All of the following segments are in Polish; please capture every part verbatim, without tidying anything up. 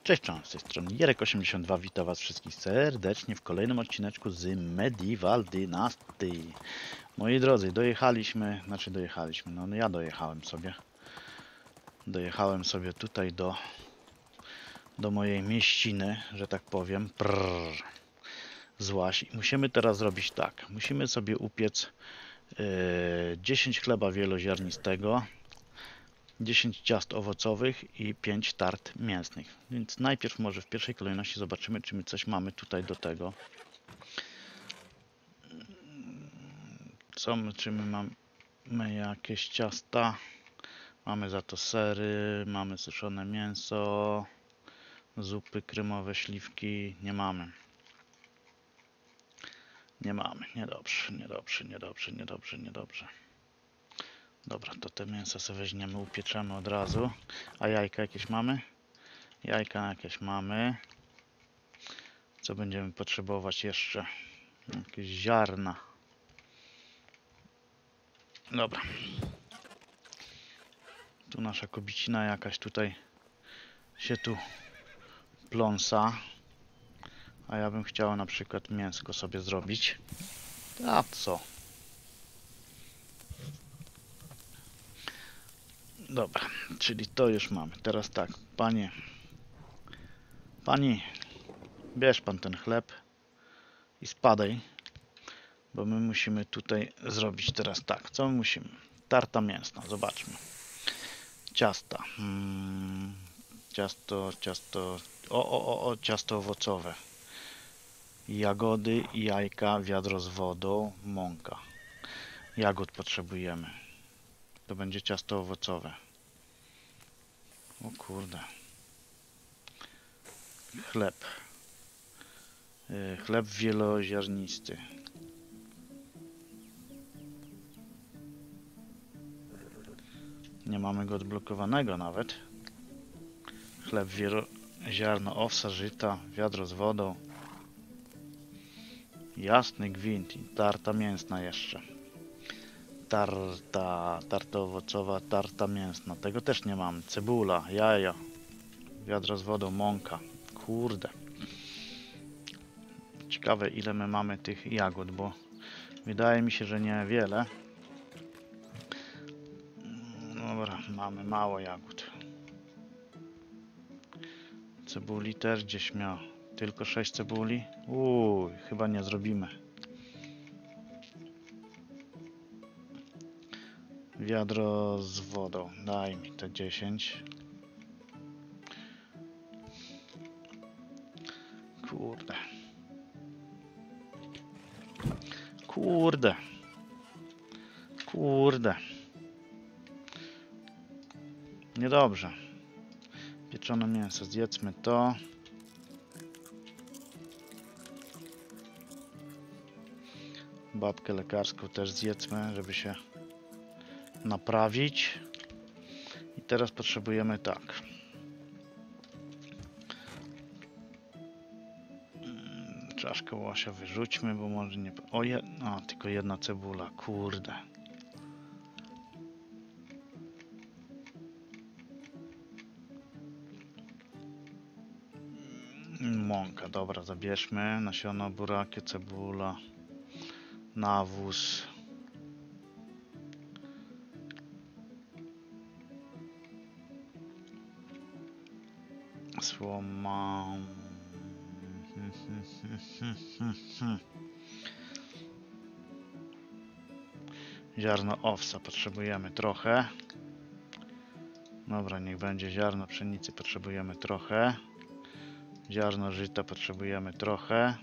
Cześć, cześć, z tej strony Jerek osiemdziesiąt dwa, witam was wszystkich serdecznie w kolejnym odcineczku z Medieval Dynasty. Moi drodzy, dojechaliśmy, znaczy dojechaliśmy, no, no ja dojechałem sobie. Dojechałem sobie tutaj do, do mojej mieściny, że tak powiem. Prrr, złaś. I musimy teraz zrobić tak, musimy sobie upiec yy, dziesięć chleba wieloziarnistego, dziesięć ciast owocowych i pięć tart mięsnych. Więc najpierw może w pierwszej kolejności zobaczymy, czy my coś mamy tutaj do tego. Co my, czy my mamy jakieś ciasta? Mamy za to sery, mamy suszone mięso, zupy kremowe, śliwki. Nie mamy. Nie mamy. Niedobrze, niedobrze, niedobrze, niedobrze, niedobrze. Dobra, to te mięso sobie weźmiemy, upieczemy od razu. A jajka jakieś mamy? Jajka jakieś mamy. Co będziemy potrzebować jeszcze? Jakieś ziarna. Dobra. Tu nasza kobicina jakaś tutaj się tu pląsa. A ja bym chciał na przykład mięsko sobie zrobić. A co? Dobra, czyli to już mamy. Teraz tak, panie. Pani, bierz pan ten chleb i spadaj. Bo my musimy tutaj zrobić teraz tak. Co my musimy? Tarta mięsna, zobaczmy. Ciasta. Hmm, ciasto, ciasto. O, o, o, o, ciasto owocowe. Jagody, jajka, wiadro z wodą, mąka. Jagód potrzebujemy. To będzie ciasto owocowe. O kurde. Chleb. Yy, chleb wieloziarnisty. Nie mamy go odblokowanego nawet. Chleb wieloziarno, owsa, żyta, wiadro z wodą. Jasny gwint i tarta mięsna jeszcze. Tarta, tarta owocowa, tarta mięsna. Tego też nie mamy. Cebula, jaja, wiadro z wodą, mąka. Kurde. Ciekawe, ile my mamy tych jagód, bo wydaje mi się, że niewiele. Dobra, mamy mało jagód. Cebuli też gdzieś miał. Tylko sześć cebuli. Uuu, chyba nie zrobimy. Wiadro z wodą. Daj mi te dziesięć. Kurde. Kurde. Kurde. Niedobrze. Pieczone mięso. Zjedzmy to. Babkę lekarską też zjedzmy, żeby się naprawić. I teraz potrzebujemy tak. Czaszkę łosia wyrzućmy, bo może nie... O, je... o, tylko jedna cebula. Kurde. Mąka, dobra, zabierzmy. Nasiona, burakie, cebula, nawóz. Słoma. Ziarno owsa potrzebujemy trochę. Dobra, niech będzie ziarno pszenicy, potrzebujemy trochę. Ziarno żyta potrzebujemy trochę.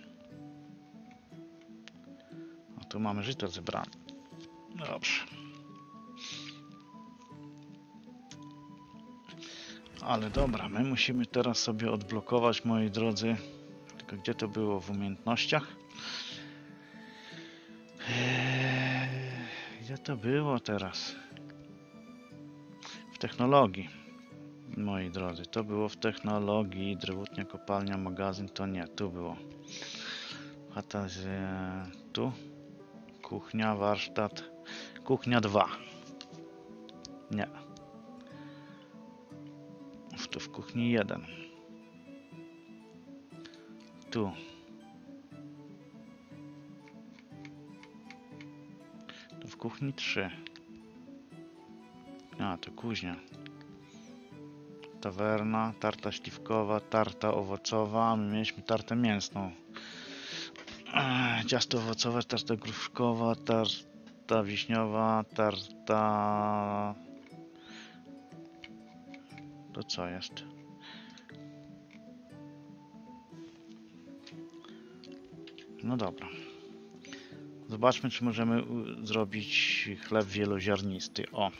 A tu mamy żyto zebrane. Dobrze. Ale dobra, my musimy teraz sobie odblokować, moi drodzy. Tylko gdzie to było w umiejętnościach? Eee, gdzie to było teraz? W technologii. Moi drodzy, to było w technologii. Drewutnia, kopalnia, magazyn, to nie, tu było. Chata z... tu. Kuchnia, warsztat. Kuchnia dwa. Nie. Tu w kuchni jeden. tu. To w kuchni trzy. A, to kuźnia. Tawerna, tarta śliwkowa, tarta owocowa. My mieliśmy tartę mięsną. Ech, ciasto owocowe, tarta gruszkowa, tarta wiśniowa, tarta... To co jest? No dobra. Zobaczmy, czy możemy zrobić chleb wieloziarnisty. O!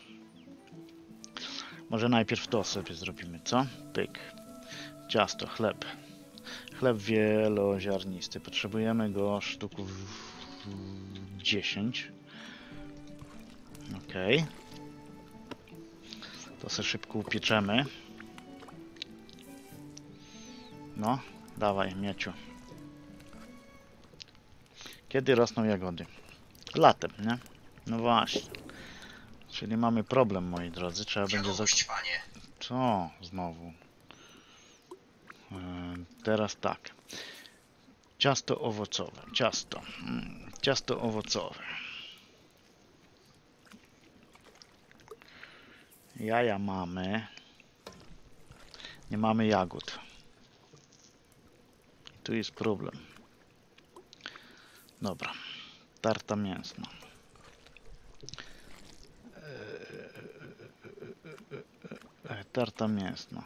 Może najpierw to sobie zrobimy, co? Pyk. Ciasto, chleb. Chleb wieloziarnisty. Potrzebujemy go sztuków dziesięć. Ok. To sobie szybko upieczemy. No, dawaj, mieciu. Kiedy rosną jagody? Latem, nie? No właśnie. Czyli mamy problem, moi drodzy. Trzeba będzie... Za... Co znowu? Yy, teraz tak. Ciasto owocowe. Ciasto. Mm, ciasto owocowe. Jaja mamy. Nie mamy jagód. Tu jest problem. Dobra. Tarta mięsna. Tarta mięsna.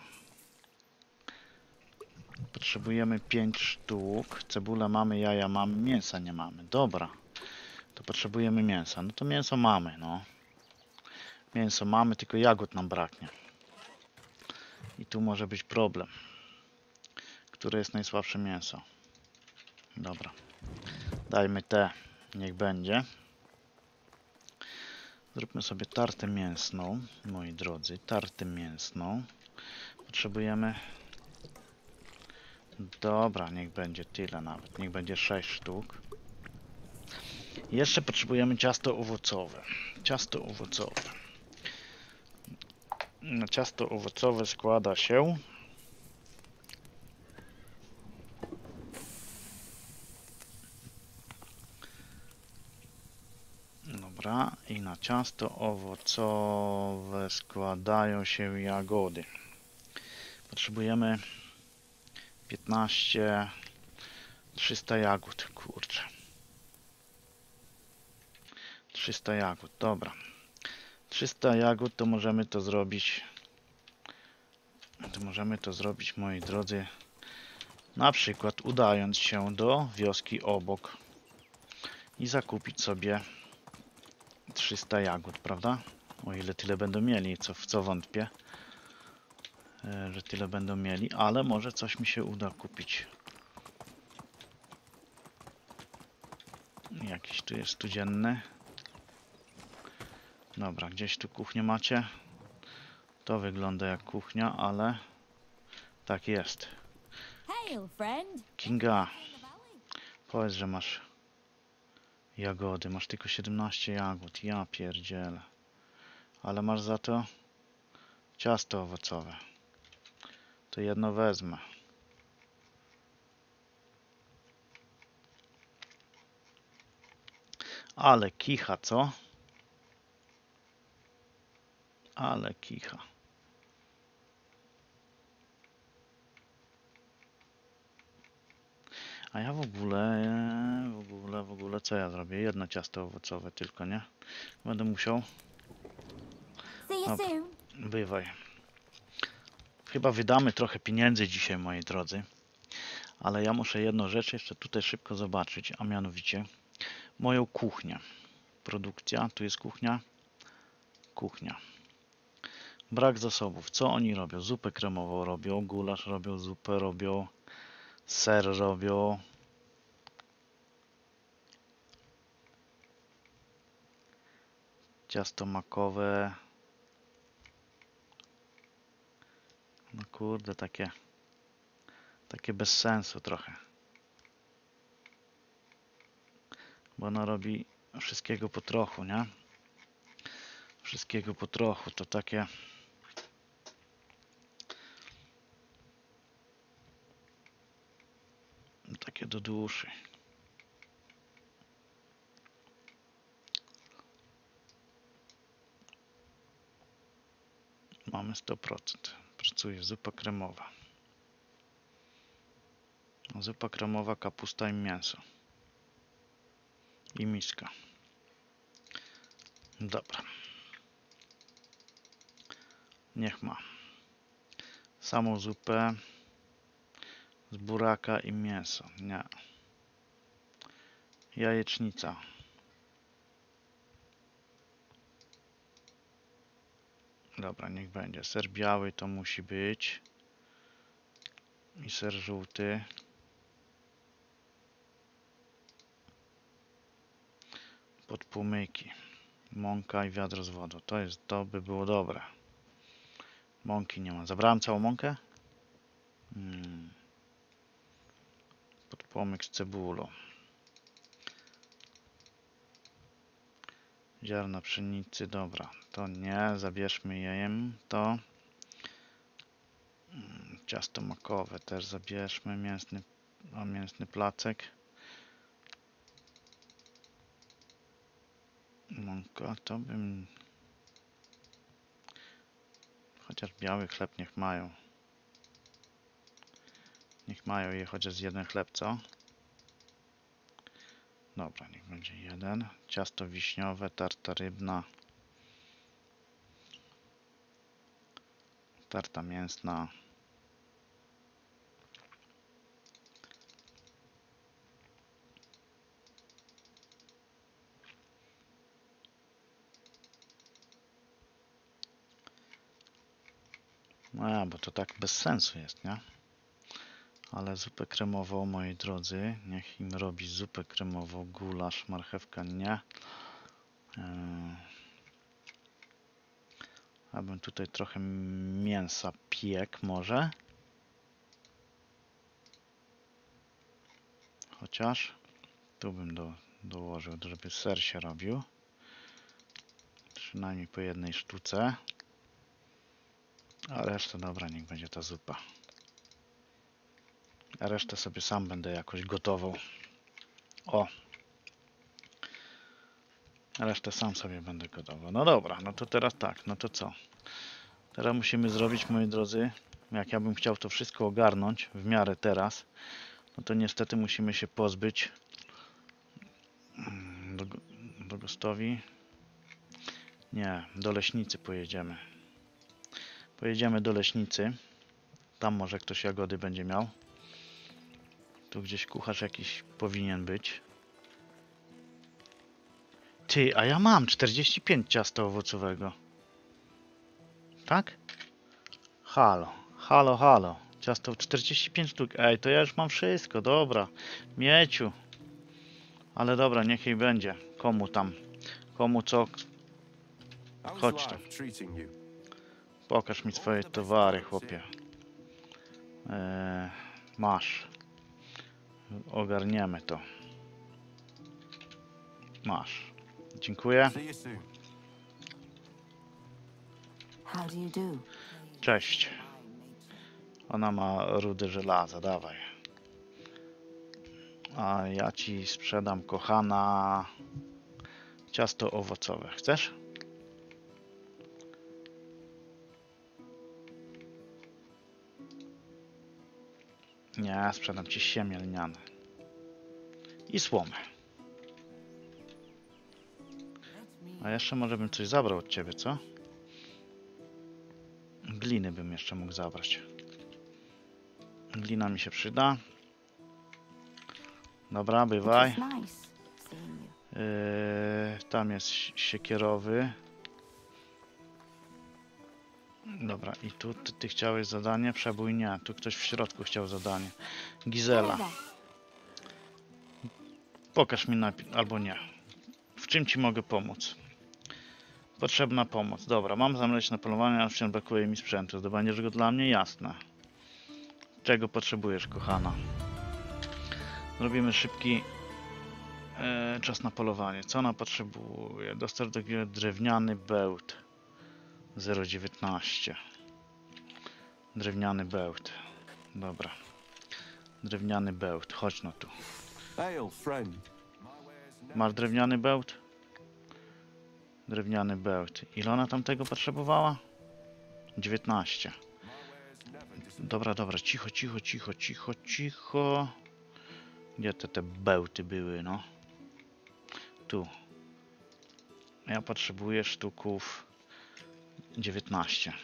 Potrzebujemy pięć sztuk. Cebulę mamy, jaja mamy, mięsa nie mamy. Dobra. To potrzebujemy mięsa. No to mięso mamy, no. Mięso mamy, tylko jagód nam braknie. I tu może być problem. Które jest najsłabsze mięso? Dobra. Dajmy te. Niech będzie. Zróbmy sobie tartę mięsną, moi drodzy. Tartę mięsną. Potrzebujemy... Dobra, niech będzie tyle nawet. Niech będzie sześć sztuk. I jeszcze potrzebujemy ciasto owocowe. Ciasto owocowe. No, ciasto owocowe składa się... Dobra, i na ciasto owocowe składają się jagody. Potrzebujemy piętnaście, trzysta jagód, kurczę. trzysta jagód, dobra. trzysta jagód to możemy to zrobić. To możemy to zrobić, moi drodzy, na przykład udając się do wioski obok i zakupić sobie trzysta jagód, prawda? O ile tyle będą mieli, co, w co wątpię, że tyle będą mieli, ale może coś mi się uda kupić. Jakiś tu jest studzienny. Dobra, gdzieś tu kuchnię macie. To wygląda jak kuchnia, ale tak jest. Kinga, powiedz, że masz jagody. Masz tylko siedemnaście jagód. Ja pierdzielę. Ale masz za to ciasto owocowe. To jedno wezmę. Ale kicha, co? Ale kicha. A ja w ogóle, w ogóle, w ogóle, co ja zrobię? Jedno ciasto owocowe tylko, nie? Będę musiał... No, bywaj. Chyba wydamy trochę pieniędzy dzisiaj, moi drodzy. Ale ja muszę jedną rzecz jeszcze tutaj szybko zobaczyć, a mianowicie moją kuchnię. Produkcja, tu jest kuchnia. Kuchnia. Brak zasobów. Co oni robią? Zupę kremową robią, gulasz robią, zupę robią, ser robią. Ciasto makowe. No kurde, takie takie bez sensu trochę. Bo ona robi wszystkiego po trochu, nie? Wszystkiego po trochu, to takie... do duszy. Mamy sto procent. Pracuje zupa kremowa. Zupa kremowa, kapusta i mięso. I miska. Dobra. Niech ma. Samą zupę z buraka i mięso. Nie. Jajecznica. Dobra, niech będzie. Ser biały to musi być. I ser żółty. Podpłomyki. Mąka i wiadro z wodą. To jest, to by było dobre. Mąki nie ma. Zabrałem całą mąkę? Hmm. Podpłomyk z cebulą. Ziarna pszenicy, dobra. To nie, zabierzmy jejem to. Hmm. Ciasto makowe też zabierzmy. Mięsny, a mięsny placek. Mąka, to bym... Chociaż biały chleb niech mają. Niech mają je chociaż jeden chleb, co? Dobra, niech będzie jeden. Ciasto wiśniowe, tarta rybna. Tarta mięsna. No, bo to tak bez sensu jest, nie? Ale zupę kremową, moi drodzy, niech im robi zupę kremową, gulasz, marchewka nie. Yy. Abym tutaj trochę mięsa piekł może. Chociaż tu bym do, dołożył, żeby ser się robił. Przynajmniej po jednej sztuce. A reszta dobra, niech będzie ta zupa. A resztę sobie sam będę jakoś gotował. O! A resztę sam sobie będę gotował. No dobra, no to teraz tak, no to co? Teraz musimy zrobić, moi drodzy, jak ja bym chciał to wszystko ogarnąć w miarę teraz, no to niestety musimy się pozbyć do, do Gostowi. Nie, do Leśnicy pojedziemy. Pojedziemy do Leśnicy. Tam może ktoś jagody będzie miał. Tu gdzieś kucharz jakiś powinien być. Ty, a ja mam czterdzieści pięć ciasta owocowego. Tak? Halo, halo, halo. Ciasto czterdzieści pięć sztuk. Ej, to ja już mam wszystko, dobra. Mieciu. Ale dobra, niech jej będzie. Komu tam? Komu co? Chodź tu. Pokaż mi swoje towary, chłopie. Eee, masz. Ogarniemy to. Masz. Dziękuję. Cześć. Ona ma rudy żelaza, dawaj. A ja ci sprzedam, kochana, ciasto owocowe. Chcesz? Nie, sprzedam ci siemię lniane. I słomę. A jeszcze może bym coś zabrał od ciebie, co? Gliny bym jeszcze mógł zabrać. Glina mi się przyda. Dobra, bywaj. Yy, tam jest siekierowy. Dobra, i tu ty, ty chciałeś zadanie? Przebój nie. Tu ktoś w środku chciał zadanie. Gizela. Pokaż mi najpierw, albo nie. W czym ci mogę pomóc? Potrzebna pomoc. Dobra, mam zamleć na polowanie, a wciąż brakuje mi sprzętu. Zdobędziesz go dla mnie? Jasne. Czego potrzebujesz, kochana? Zrobimy szybki e, czas na polowanie. Co ona potrzebuje? Dostarcz do drewniany bełt. zero dziewiętnaście. Drewniany bełt. Dobra. Drewniany bełt, chodź no tu. Hail, friend. Masz drewniany bełt? Drewniany bełt. Ile ona tam tego potrzebowała? dziewiętnaście. Dobra, dobra, cicho, cicho, cicho, cicho, cicho. Gdzie te, te bełty były, no? Tu. Ja potrzebuję sztuków dziewiętnaście.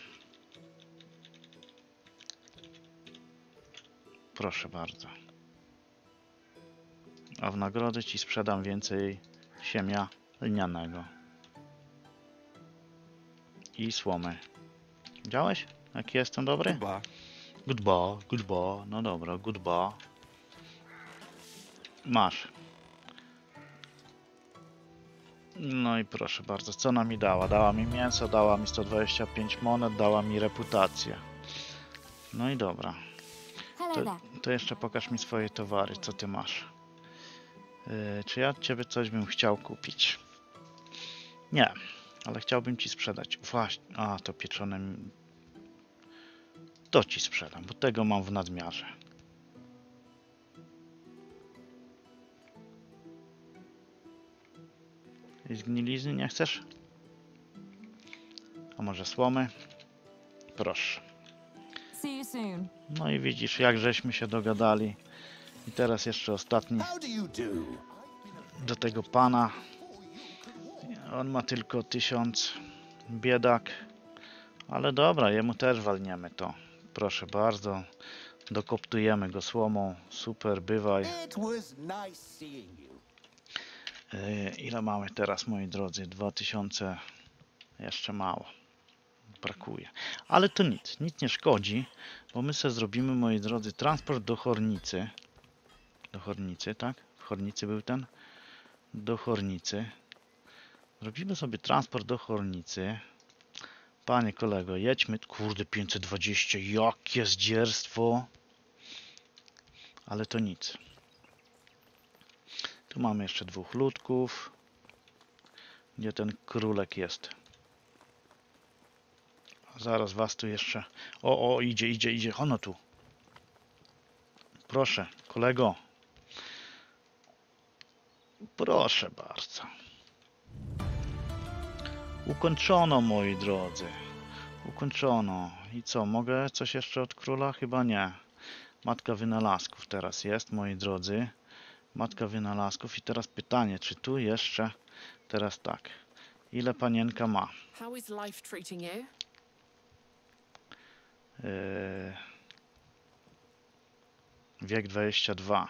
Proszę bardzo. A w nagrodę ci sprzedam więcej siemia lnianego. I słomy. Widziałeś? Jaki jestem dobry? Goodbye. Goodbye, goodbye. No dobra, goodbye. Masz. No i proszę bardzo, co ona mi dała? Dała mi mięso, dała mi sto dwadzieścia pięć monet, dała mi reputację. No i dobra. To, to jeszcze pokaż mi swoje towary, co ty masz. Yy, czy ja od ciebie coś bym chciał kupić? Nie, ale chciałbym ci sprzedać. Właśnie, a to pieczone... To ci sprzedam, bo tego mam w nadmiarze. I zgnilizny nie chcesz? A może słomy? Proszę. See you soon. No i widzisz, jak żeśmy się dogadali. I teraz jeszcze ostatni How do you do? do tego pana. On ma tylko tysiąc. Biedak. Ale dobra, jemu też walniemy to. Proszę bardzo. Dokoptujemy go słomą. Super, bywaj. It was nice seeing you. Yy, ile mamy teraz, moi drodzy? dwa tysiące. Jeszcze mało. Brakuje. Ale to nic. Nic nie szkodzi, bo my sobie zrobimy, moi drodzy, transport do Hornicy. Do Hornicy, tak? W Hornicy był ten? Do Hornicy. Zrobimy sobie transport do Hornicy. Panie kolego, jedźmy. Kurde, pięćset dwadzieścia. Jakie zdzierstwo. Ale to nic. Tu mamy jeszcze dwóch ludków. Gdzie ten królek jest? Zaraz was tu jeszcze... O, o, idzie, idzie, idzie. Ono tu. Proszę, kolego. Proszę bardzo. Ukończono, moi drodzy. Ukończono. I co, mogę coś jeszcze od króla? Chyba nie. Matka wynalazków teraz jest, moi drodzy. Matka wynalazków. I teraz pytanie, czy tu jeszcze... Teraz tak. Ile panienka ma? How is life treating you? Yy... Wiek dwadzieścia dwa.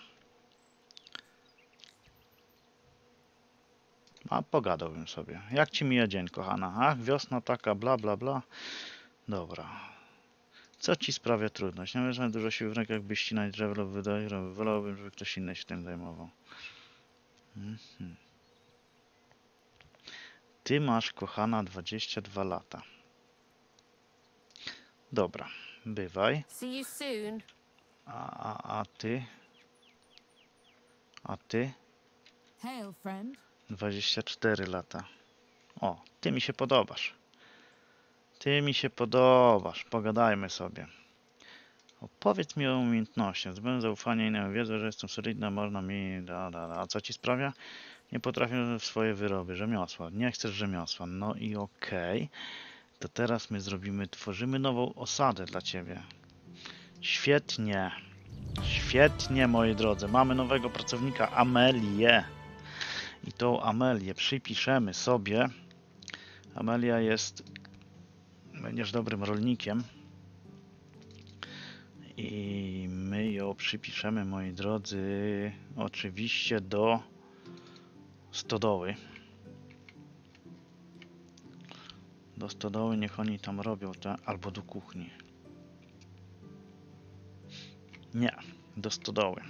A pogadałbym sobie. Jak ci mija dzień, kochana? Ach, wiosna taka, bla, bla, bla. Dobra. Co ci sprawia trudność? Nie wiem, dużo sił w rękach, by ścinać drewno, wydaje, wolałbym, żeby ktoś inny się tym zajmował. Mhm. Ty masz, kochana, dwadzieścia dwa lata. Dobra, bywaj. See you soon. A, a, a ty? A ty? Hail, friend. dwadzieścia cztery lata. O, ty mi się podobasz. Ty mi się podobasz. Pogadajmy sobie. Opowiedz mi o umiejętnościach. Zdobędę zaufanie i na wiedzę, że jestem solidna, można mi... Da, da, da. A co ci sprawia? Nie potrafię w swoje wyroby. Rzemiosła. Nie chcesz rzemiosła. No i okej. Okay. To teraz my zrobimy, tworzymy nową osadę dla ciebie. Świetnie. Świetnie, moi drodzy. Mamy nowego pracownika, Amelię. I tą Amelię przypiszemy sobie. Amelia jest... Będziesz dobrym rolnikiem. I my ją przypiszemy, moi drodzy, oczywiście do stodoły. Do stodoły niech oni tam robią, te, albo do kuchni. Nie, do stodoły.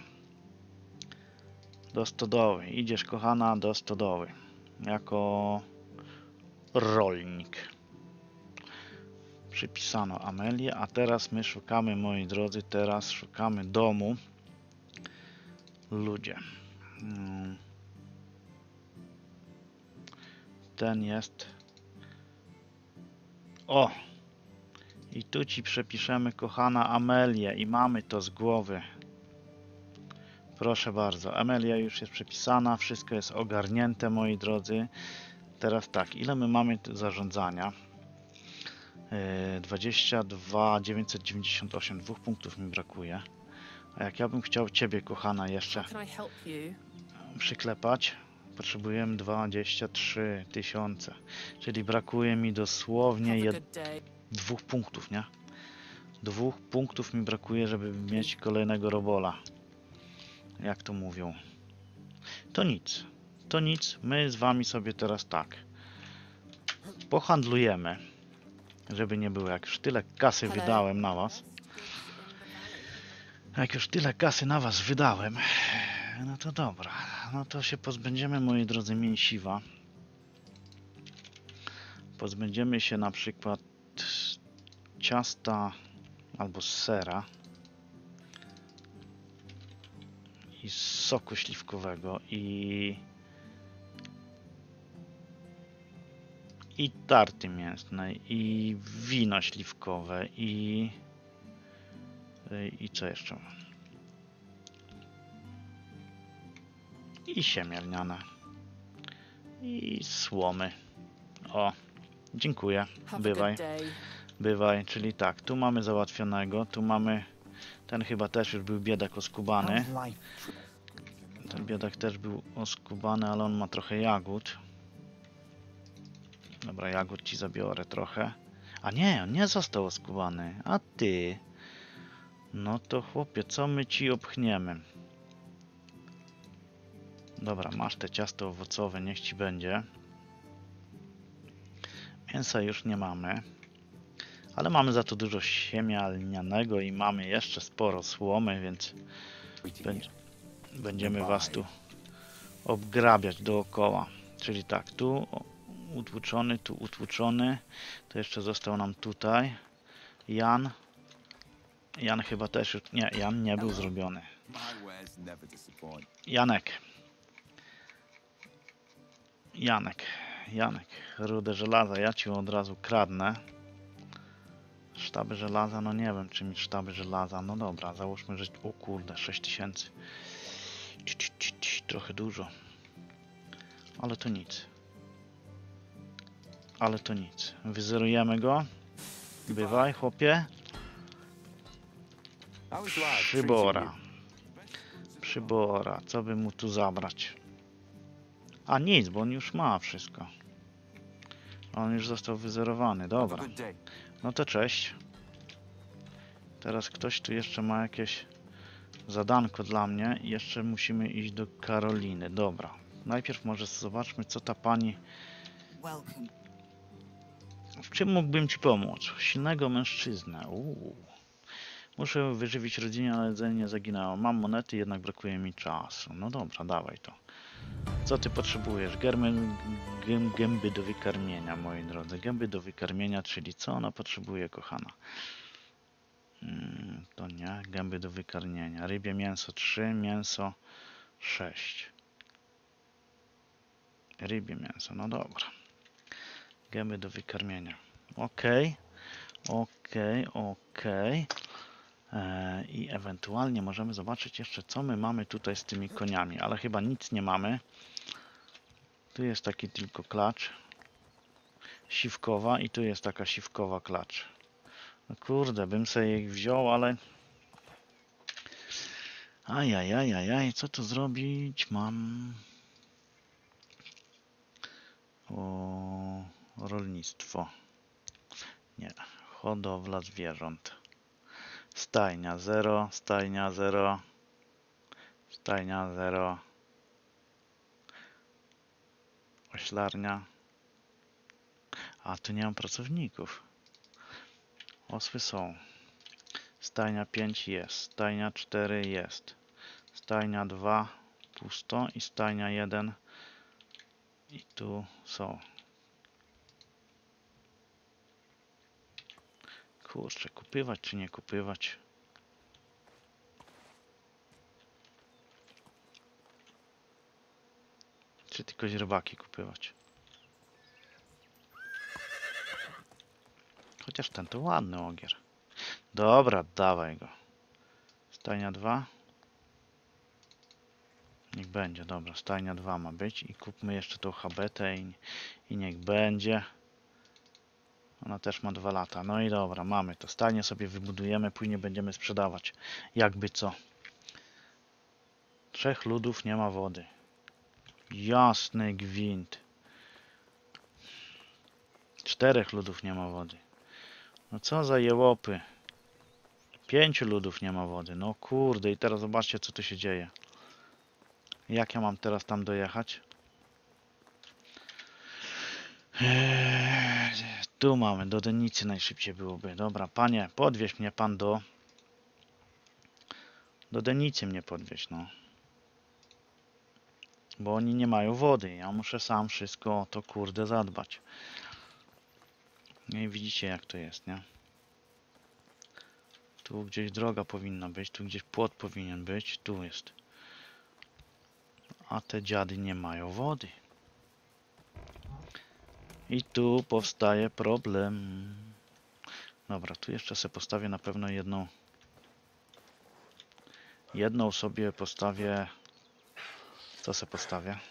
Do stodoły. Idziesz, kochana, do stodoły. Jako rolnik. Przypisano Amelię, a teraz my szukamy, moi drodzy, teraz szukamy domu. Ludzie. Ten jest... O! I tu ci przepiszemy, kochana, Amelię i mamy to z głowy. Proszę bardzo, Amelia już jest przepisana, wszystko jest ogarnięte, moi drodzy. Teraz tak, ile my mamy tu zarządzania? Yy, dwadzieścia dwa dziewięćset dziewięćdziesiąt osiem, dwóch punktów mi brakuje. A jak ja bym chciał Ciebie, kochana, jeszcze How can I help you? przyklepać, potrzebujemy dwadzieścia trzy tysiące, czyli brakuje mi dosłownie Have a jed... good day. dwóch punktów, nie? Dwóch punktów mi brakuje, żeby mieć kolejnego robola. Jak to mówią. To nic. To nic. My z wami sobie teraz tak. Pohandlujemy. Żeby nie było. Jak już tyle kasy Hello. wydałem na was. Jak już tyle kasy na was wydałem. No to dobra. No to się pozbędziemy, moi drodzy, mięsiwa. Pozbędziemy się na przykład ciasta albo sera. I soku śliwkowego i i tarty mięsnej i wino śliwkowe i i co jeszcze? I siemię lniane i słomy. O, dziękuję. Have a Bywaj. good day. Bywaj, czyli tak, tu mamy załatwionego, tu mamy, ten chyba też już był biedak oskubany. How's life? Ten biedak też był oskubany, ale on ma trochę jagód. Dobra, jagód ci zabiorę trochę. A nie, on nie został oskubany. A ty? No to chłopie, co my ci opchniemy? Dobra, masz te ciasto owocowe, niech ci będzie. Mięsa już nie mamy. Ale mamy za to dużo siemia lnianego i mamy jeszcze sporo słomy, więc będzie, będziemy was tu obgrabiać dookoła. Czyli tak, tu utłuczony, tu utłuczony. To jeszcze został nam tutaj Jan. Jan chyba też już... Nie, Jan nie był zrobiony. My wares never disappoint. Janek. Janek. Janek. Rudę żelaza. Ja ci od razu kradnę. Sztaby żelaza, no nie wiem, czy mi sztaby żelaza. No dobra, załóżmy, że... O kurde, sześć tysięcy. Trochę dużo. Ale to nic. Ale to nic. Wyzerujemy go. Bywaj, chłopie. How's life treating Przybora. you? Przybora. Co by mu tu zabrać? A nic, bo on już ma wszystko. On już został wyzerowany. Have a Dobra. good day. No to cześć. Teraz ktoś tu jeszcze ma jakieś zadanko dla mnie. I jeszcze musimy iść do Karoliny. Dobra. Najpierw może zobaczmy, co ta pani... W czym mógłbym ci pomóc? Silnego mężczyznę. Uuu. Muszę wyżywić rodzinę, ale jedzenie nie zaginęło. Mam monety, jednak brakuje mi czasu. No dobra, dawaj to. Co ty potrzebujesz? Germy, gę, gęby do wykarmienia, moi drodzy. Gęby do wykarmienia, czyli co ona potrzebuje, kochana? Hmm, to nie. Gęby do wykarmienia. Rybie mięso trzy, mięso sześć. Rybie mięso, no dobra. Gęby do wykarmienia. Okej. Okej, okej. I ewentualnie możemy zobaczyć jeszcze, co my mamy tutaj z tymi koniami, ale chyba nic nie mamy. Tu jest taki tylko klacz siwkowa i tu jest taka siwkowa klacz. No kurde, bym sobie ich wziął, ale ajajajajaj, co tu zrobić mam? O, rolnictwo. Nie, hodowla zwierząt. Stajnia zero, stajnia zero, stajnia zero, oślarnia. A tu nie mam pracowników. Osły są. Stajnia pięć jest, stajnia cztery jest, stajnia dwa pusto i stajnia jeden i tu są. Kurczę, kupywać czy nie kupywać? Czy tylko źrebaki kupywać? Chociaż ten to ładny ogier. Dobra, dawaj go. Stajnia dwa. Niech będzie, dobra, stajnia dwa ma być i kupmy jeszcze tą habetę i, i niech będzie. Ona też ma dwa lata. No i dobra, mamy to. Stajnię sobie wybudujemy, później będziemy sprzedawać. Jakby co. Trzech ludów nie ma wody. Jasny gwint. Czterech ludów nie ma wody. No co za jełopy. Pięciu ludów nie ma wody. No kurde, i teraz zobaczcie, co tu się dzieje. Jak ja mam teraz tam dojechać? Eee, tu mamy, do Denicy najszybciej byłoby. Dobra, panie, podwieź mnie pan do... Do Denicy mnie podwieź, no. Bo oni nie mają wody. Ja muszę sam wszystko o to kurde zadbać. No i widzicie, jak to jest, nie? Tu gdzieś droga powinna być, tu gdzieś płot powinien być, tu jest. A te dziady nie mają wody. I tu powstaje problem. Dobra, tu jeszcze sobie postawię na pewno jedną. Jedną sobie postawię. Co sobie postawię?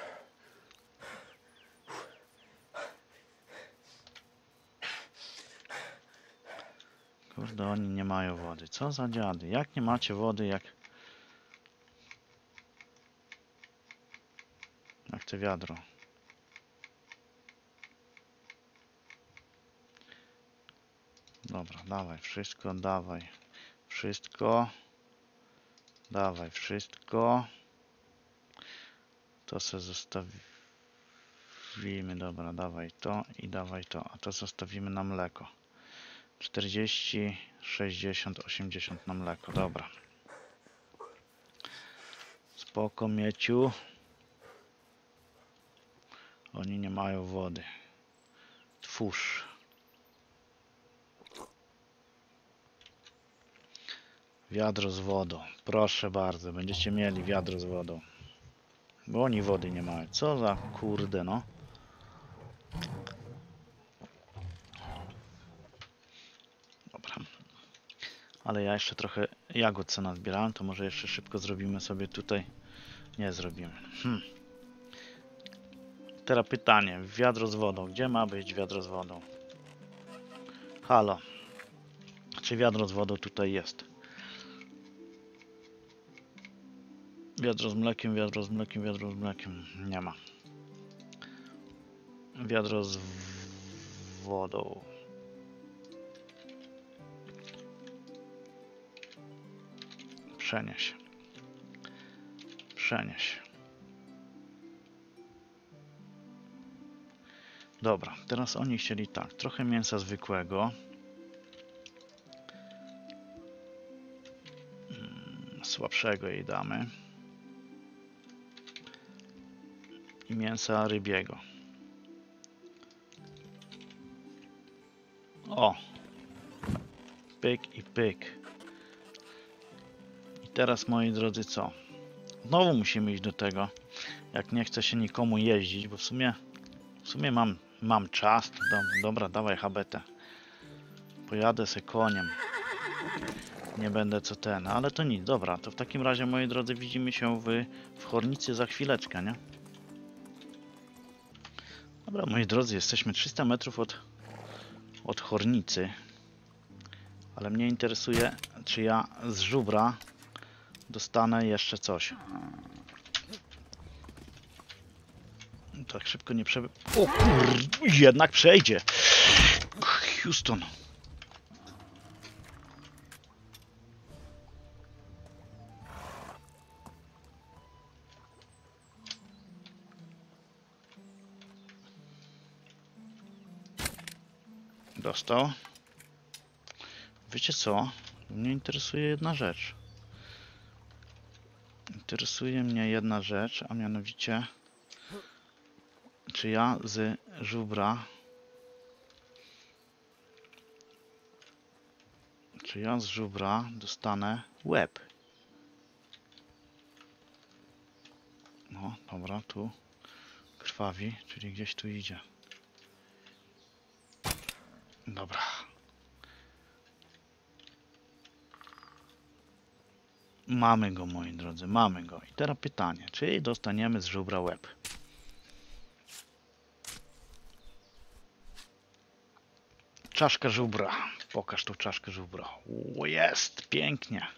Kurde, oni nie mają wody. Co za dziady? Jak nie macie wody, jak... Jak to wiadro. Dobra, dawaj wszystko, dawaj wszystko. Dawaj wszystko. To sobie zostawimy. Dobra, dawaj to i dawaj to. A to zostawimy na mleko. czterdzieści, sześćdziesiąt, osiemdziesiąt na mleko. Dobra. Spoko, mieciu. Oni nie mają wody. Twórz. Wiadro z wodą. Proszę bardzo, będziecie mieli wiadro z wodą. Bo oni wody nie mają. Co za kurde, no. Dobra. Ale ja jeszcze trochę jagód co nazbierałem, to może jeszcze szybko zrobimy sobie tutaj. Nie zrobimy. Hmm. Teraz pytanie. Wiadro z wodą. Gdzie ma być wiadro z wodą? Halo. Czy wiadro z wodą tutaj jest? Wiadro z mlekiem, wiadro z mlekiem, wiadro z mlekiem. Nie ma. Wiadro z wodą. Przenieś. Przenieś. Dobra, teraz oni chcieli tak. Trochę mięsa zwykłego. Hmm, słabszego jej damy. I mięsa rybiego. O! Pyk i pyk. I teraz, moi drodzy, co? Znowu musimy iść do tego. Jak nie chce się nikomu jeździć, bo w sumie w sumie mam, mam czas. Do, dobra, dawaj habetę. Pojadę se koniem. Nie będę co ten, ale to nic. Dobra, to w takim razie, moi drodzy, widzimy się w, w Chornicy za chwileczkę, nie? Dobra, moi drodzy, jesteśmy trzysta metrów od, od Chornicy. Ale mnie interesuje, czy ja z żubra dostanę jeszcze coś. Tak szybko nie przebył. O kur... Jednak przejdzie. Houston. Dostał. Wiecie co? Mnie interesuje jedna rzecz. Interesuje mnie jedna rzecz, a mianowicie czy ja z żubra czy ja z żubra dostanę łeb. No, dobra, tu krwawi, czyli gdzieś tu idzie. Dobra. Mamy go, moi drodzy, mamy go. I teraz pytanie, czy dostaniemy z żubra łeb? Czaszka żubra. Pokaż tą czaszkę żubra. O, jest, pięknie.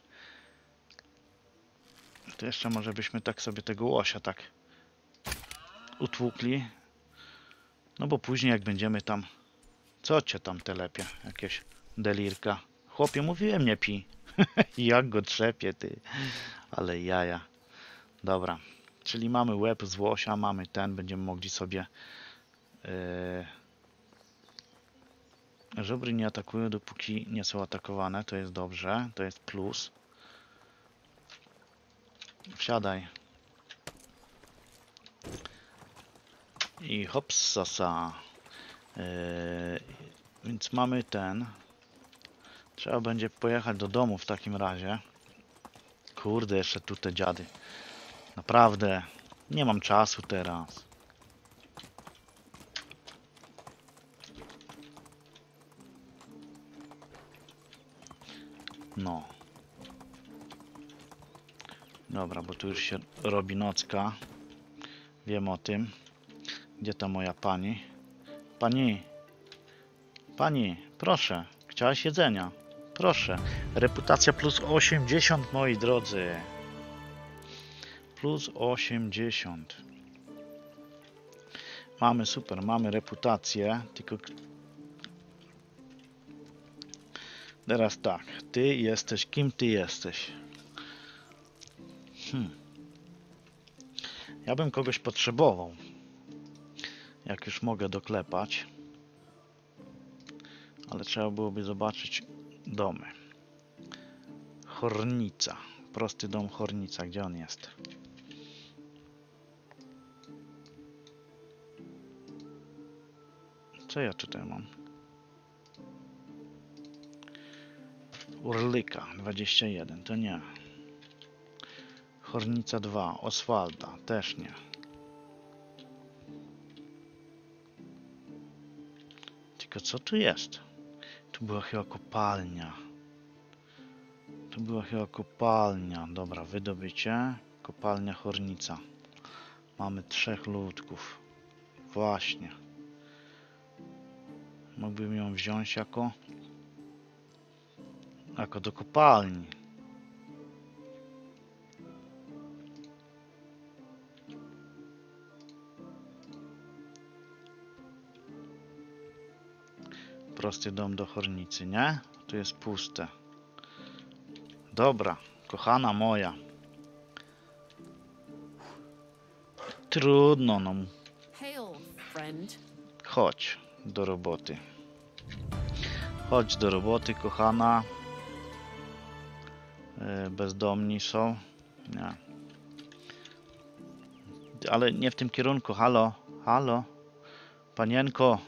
To jeszcze może byśmy tak sobie tego łosia tak utłukli. No bo później jak będziemy tam... Co cię tam telepie? Jakieś delirka. Chłopie, mówiłem, nie pi. Jak go trzepie, ty. Ale jaja. Dobra. Czyli mamy łeb z łosia, mamy ten. Będziemy mogli sobie... Yy... Żubry nie atakują, dopóki nie są atakowane. To jest dobrze. To jest plus. Wsiadaj. I hopsasa. Yy, więc mamy ten. Trzeba będzie pojechać do domu w takim razie. Kurde, jeszcze tu te dziady. Naprawdę. Nie mam czasu teraz. No. Dobra, bo tu już się robi nocka. Wiem o tym. Gdzie ta moja pani? Pani! Pani, proszę. Chciałaś jedzenia? Proszę. Reputacja plus osiemdziesiąt, moi drodzy. Plus osiemdziesiąt. Mamy super, mamy reputację. Tylko... Teraz tak. Ty jesteś... Kim ty jesteś? Hmm. Ja bym kogoś potrzebował. Jak już mogę doklepać. Ale trzeba byłoby zobaczyć domy. Hornica. Prosty dom Hornica. Gdzie on jest? Co ja tutaj mam? Urlyka. dwadzieścia jeden. To nie. Hornica dwa. Oswalda. Też nie. Tylko co tu jest? Tu była chyba kopalnia. Tu była chyba kopalnia. Dobra, wydobycie. Kopalnia Hornica. Mamy trzech ludków. Właśnie. Mógłbym ją wziąć jako... Jako do kopalni. Prosty dom do Hornicy, nie? Tu jest puste. Dobra, kochana moja. Trudno, no. Hail, friend. Chodź do roboty. Chodź do roboty, kochana. Yy, bezdomni są. Nie. Ale nie w tym kierunku. Halo, halo. Panienko.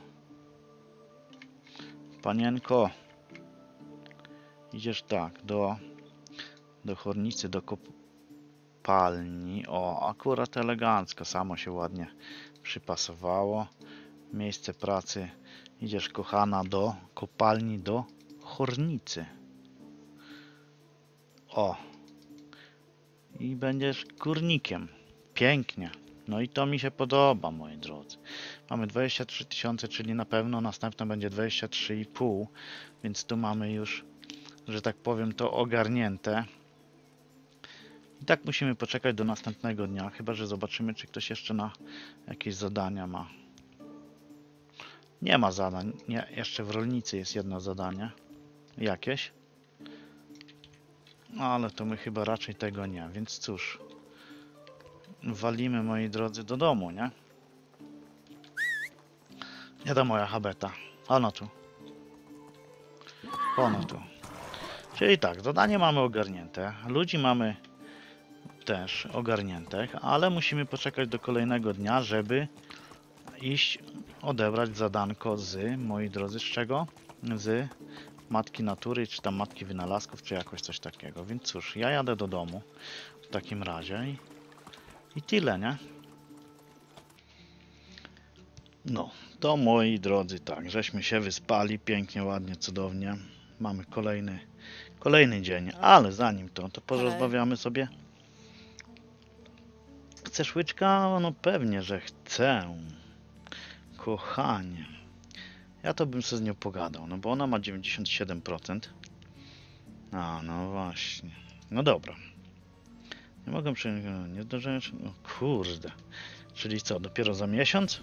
Panienko. Idziesz tak, do do Hornicy, do kopalni. O, akurat elegancko, samo się ładnie przypasowało. Miejsce pracy. Idziesz, kochana, do kopalni, do Hornicy. O. I będziesz górnikiem. Pięknie. No i to mi się podoba, moi drodzy. Mamy dwadzieścia trzy tysiące, czyli na pewno następne będzie dwadzieścia trzy i pół. Więc tu mamy już, że tak powiem, to ogarnięte. I tak musimy poczekać do następnego dnia. Chyba że zobaczymy, czy ktoś jeszcze na jakieś zadania ma. Nie ma zadań. Nie, jeszcze w rolnicy jest jedno zadanie. Jakieś. No ale to my chyba raczej tego nie. Więc cóż. Walimy, moi drodzy, do domu, nie? Nie to moja habeta. Ono tu. Ono tu. Czyli tak, zadanie mamy ogarnięte. Ludzi mamy też ogarniętych, ale musimy poczekać do kolejnego dnia, żeby iść odebrać zadanko z, moi drodzy, z czego? Z Matki Natury, czy tam Matki Wynalazków, czy jakoś coś takiego. Więc cóż, ja jadę do domu w takim razie i, i tyle, nie? No, to moi drodzy, tak, żeśmy się wyspali pięknie, ładnie, cudownie. Mamy kolejny, Kolejny dzień, ale zanim to, to porozmawiamy sobie. Chcesz łyczka? No pewnie, że chcę. Kochanie. Ja to bym sobie z nią pogadał, no bo ona ma dziewięćdziesiąt siedem procent. A, no właśnie. No dobra. Nie mogę przyjąć, nie zdążyłem. No kurde. Czyli co, dopiero za miesiąc?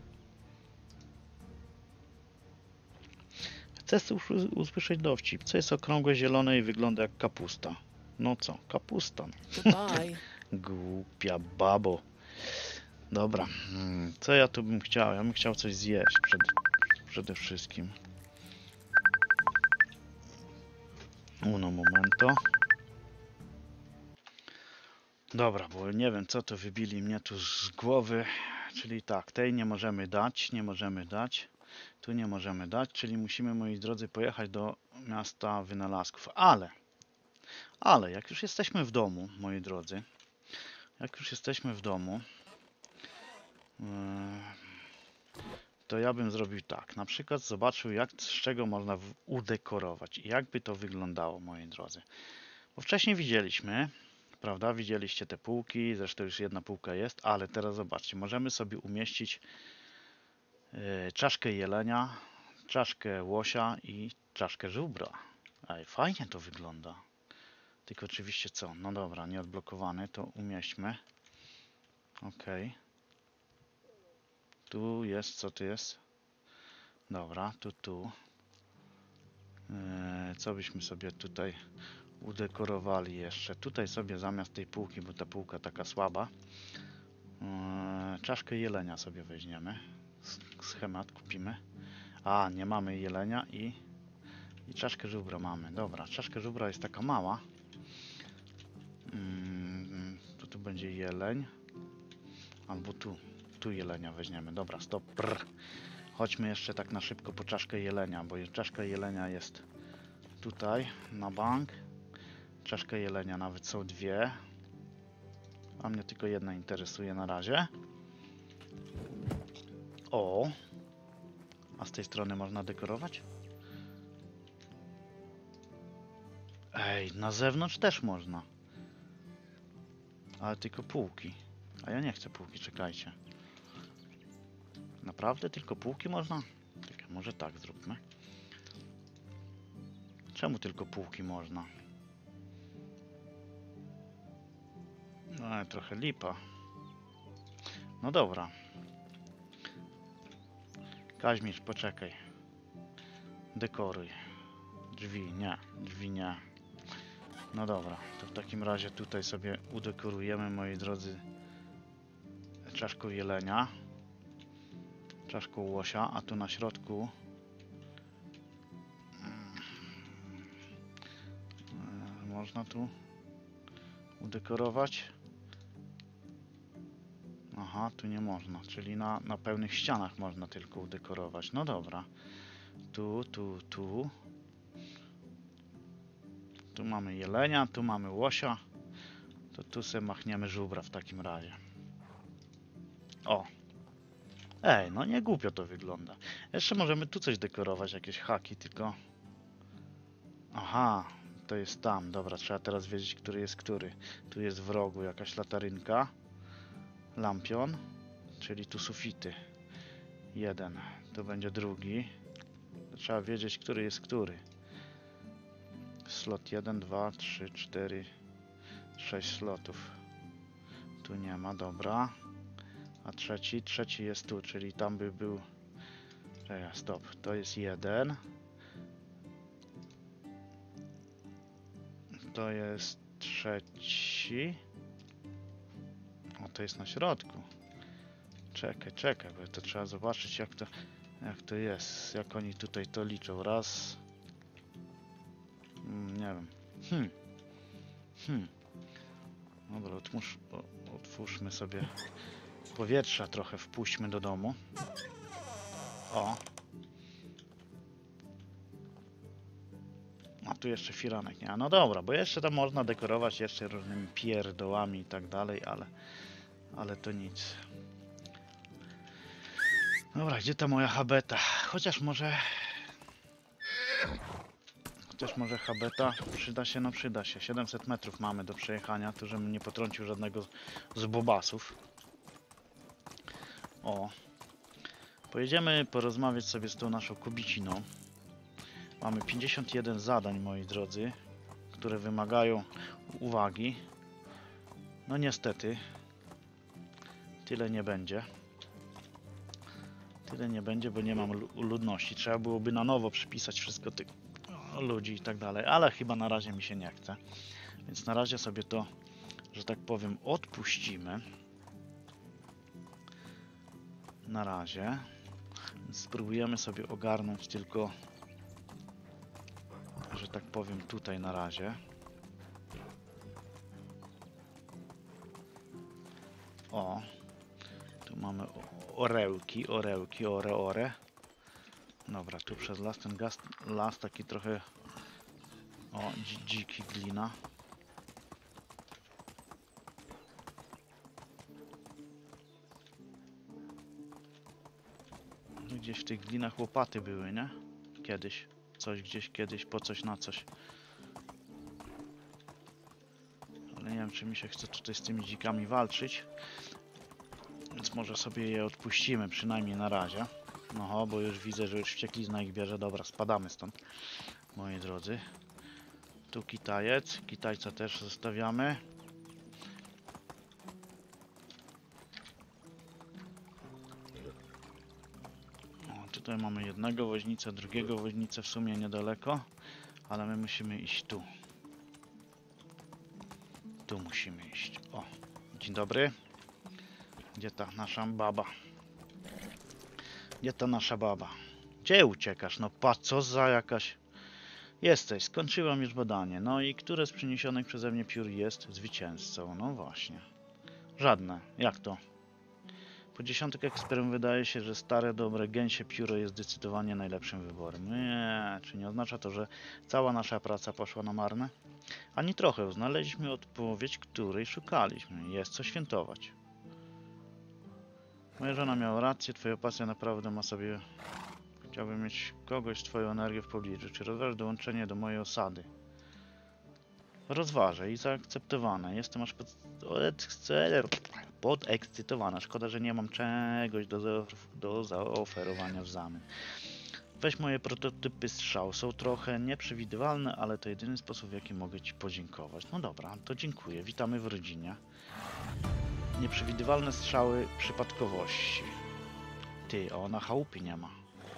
Chcę us- usłyszeć dowcip. Co jest okrągłe, zielone i wygląda jak kapusta? No co, kapusta. Goodbye. Głupia babo. Dobra. Hmm, co ja tu bym chciał? Ja bym chciał coś zjeść przed, przede wszystkim. Uno momento. Dobra, bo nie wiem co to wybili mnie tu z głowy. Czyli tak, tej nie możemy dać, nie możemy dać. Tu nie możemy dać, czyli musimy, moi drodzy, pojechać do miasta wynalazków. Ale, ale jak już jesteśmy w domu, moi drodzy, jak już jesteśmy w domu, yy, to ja bym zrobił tak. Na przykład zobaczył, jak, z czego można w- udekorować i jak by to wyglądało, moi drodzy. Bo wcześniej widzieliśmy, prawda, widzieliście te półki, zresztą już jedna półka jest, ale teraz zobaczcie, możemy sobie umieścić yy, czaszkę jelenia, czaszkę łosia i czaszkę żubra. Ej, fajnie to wygląda. Tylko oczywiście co? No dobra, nieodblokowany, to umieśćmy. Ok. Tu jest, co tu jest? Dobra, tu, tu. Eee, co byśmy sobie tutaj udekorowali jeszcze? Tutaj sobie zamiast tej półki, bo ta półka taka słaba, eee, czaszkę jelenia sobie weźmiemy. S- Schemat kupimy. A, nie mamy jelenia i, i czaszkę żubra mamy. Dobra, czaszkę żubra jest taka mała. Mm, tu, tu będzie jeleń. Albo tu. Tu jelenia weźmiemy. Dobra, stop. Brr. Chodźmy jeszcze tak na szybko po czaszkę jelenia, bo czaszka jelenia jest tutaj na bank. Czaszka jelenia nawet są dwie. A mnie tylko jedna interesuje na razie. O! A z tej strony można dekorować? Ej, na zewnątrz też można. Ale tylko półki. A ja nie chcę półki, czekajcie. Naprawdę tylko półki można? Czekaj, może tak zróbmy. Czemu tylko półki można? No, ale trochę lipa. No dobra. Kaźmierz, poczekaj. Dekoruj. Drzwi, nie. Drzwi, nie. No dobra, to w takim razie tutaj sobie udekorujemy, moi drodzy, czaszką jelenia. Czaszką łosia, a tu na środku mm, można tu udekorować. Aha, tu nie można, czyli na, na pełnych ścianach można tylko udekorować. No dobra. Tu, tu, tu. Tu mamy jelenia, tu mamy łosia. To tu sobie machniemy żubra w takim razie. O! Ej, no nie głupio to wygląda. Jeszcze możemy tu coś dekorować, jakieś haki, tylko... Aha, to jest tam. Dobra, trzeba teraz wiedzieć, który jest który. Tu jest w rogu jakaś latarynka. Lampion, czyli tu sufity. Jeden, to będzie drugi. Trzeba wiedzieć, który jest który. Slot jeden, dwa, trzy, cztery, sześć slotów. Tu nie ma, dobra. A trzeci, trzeci jest tu, czyli tam by był... Czekaj, stop, to jest jeden. To jest trzeci. O, to jest na środku. Czekaj, czekaj, bo to trzeba zobaczyć, jak to, jak to jest, jak oni tutaj to liczą. Raz. Mm, nie wiem. Hmm. Hmm. Dobra, otwórz, o, otwórzmy sobie powietrza trochę, wpuśćmy do domu. O. A tu jeszcze firanek nie. No dobra, bo jeszcze tam można dekorować jeszcze różnymi pierdołami i tak dalej, ale ale to nic. Dobra, gdzie ta moja habeta? Chociaż może Chociaż może habeta przyda się, no przyda się. siedemset metrów mamy do przejechania, tu żebym nie potrącił żadnego z bobasów. O. Pojedziemy porozmawiać sobie z tą naszą kobiciną. Mamy pięćdziesiąt jeden zadań, moi drodzy, które wymagają uwagi. No niestety, tyle nie będzie. Tyle nie będzie, bo nie mam lu- ludności. Trzeba byłoby na nowo przypisać wszystko tych ludzi i tak dalej, ale chyba na razie mi się nie chce. Więc na razie sobie to, że tak powiem, odpuścimy. Na razie. Spróbujemy sobie ogarnąć tylko, że tak powiem, tutaj na razie. O, tu mamy o- orełki, orełki, ore, ore. Dobra, tu przez las, ten gaz, las taki trochę, o, dzi dziki glina. Gdzieś w tych glinach łopaty były, nie? Kiedyś. Coś gdzieś, kiedyś, po coś na coś. Ale nie wiem, czy mi się chce tutaj z tymi dzikami walczyć. Więc może sobie je odpuścimy, przynajmniej na razie. No, bo już widzę, że już wścieklizna ich bierze. Dobra, spadamy stąd, moi drodzy. Tu Kitajec. Kitajca też zostawiamy. O, tutaj mamy jednego woźnicę, drugiego woźnicę, w sumie niedaleko. Ale my musimy iść tu. Tu musimy iść. O, dzień dobry. Gdzie ta nasza baba? Gdzie ta nasza baba? Gdzie uciekasz? No patrz, co za jakaś... Jesteś, skończyłam już badanie. No i które z przyniesionych przeze mnie piór jest zwycięzcą? No właśnie. Żadne. Jak to? Po dziesiątek eksperymentów wydaje się, że stare, dobre gęsie pióro jest zdecydowanie najlepszym wyborem. Nie, czy nie oznacza to, że cała nasza praca poszła na marne? Ani trochę. Znaleźliśmy odpowiedź, której szukaliśmy. Jest co świętować. Moja żona miała rację, twoja pasja naprawdę ma sobie... Chciałbym mieć kogoś z twoją energią w pobliżu. Czy rozważ dołączenie do mojej osady? Rozważę i zaakceptowane. Jestem aż pod... podekscytowana. Szkoda, że nie mam czegoś do, za... do zaoferowania w zamian. Weź moje prototypy strzał. Są trochę nieprzewidywalne, ale to jedyny sposób, w jaki mogę ci podziękować. No dobra, to dziękuję. Witamy w rodzinie. Nieprzewidywalne strzały przypadkowości. Ty, a ona chałupy nie ma.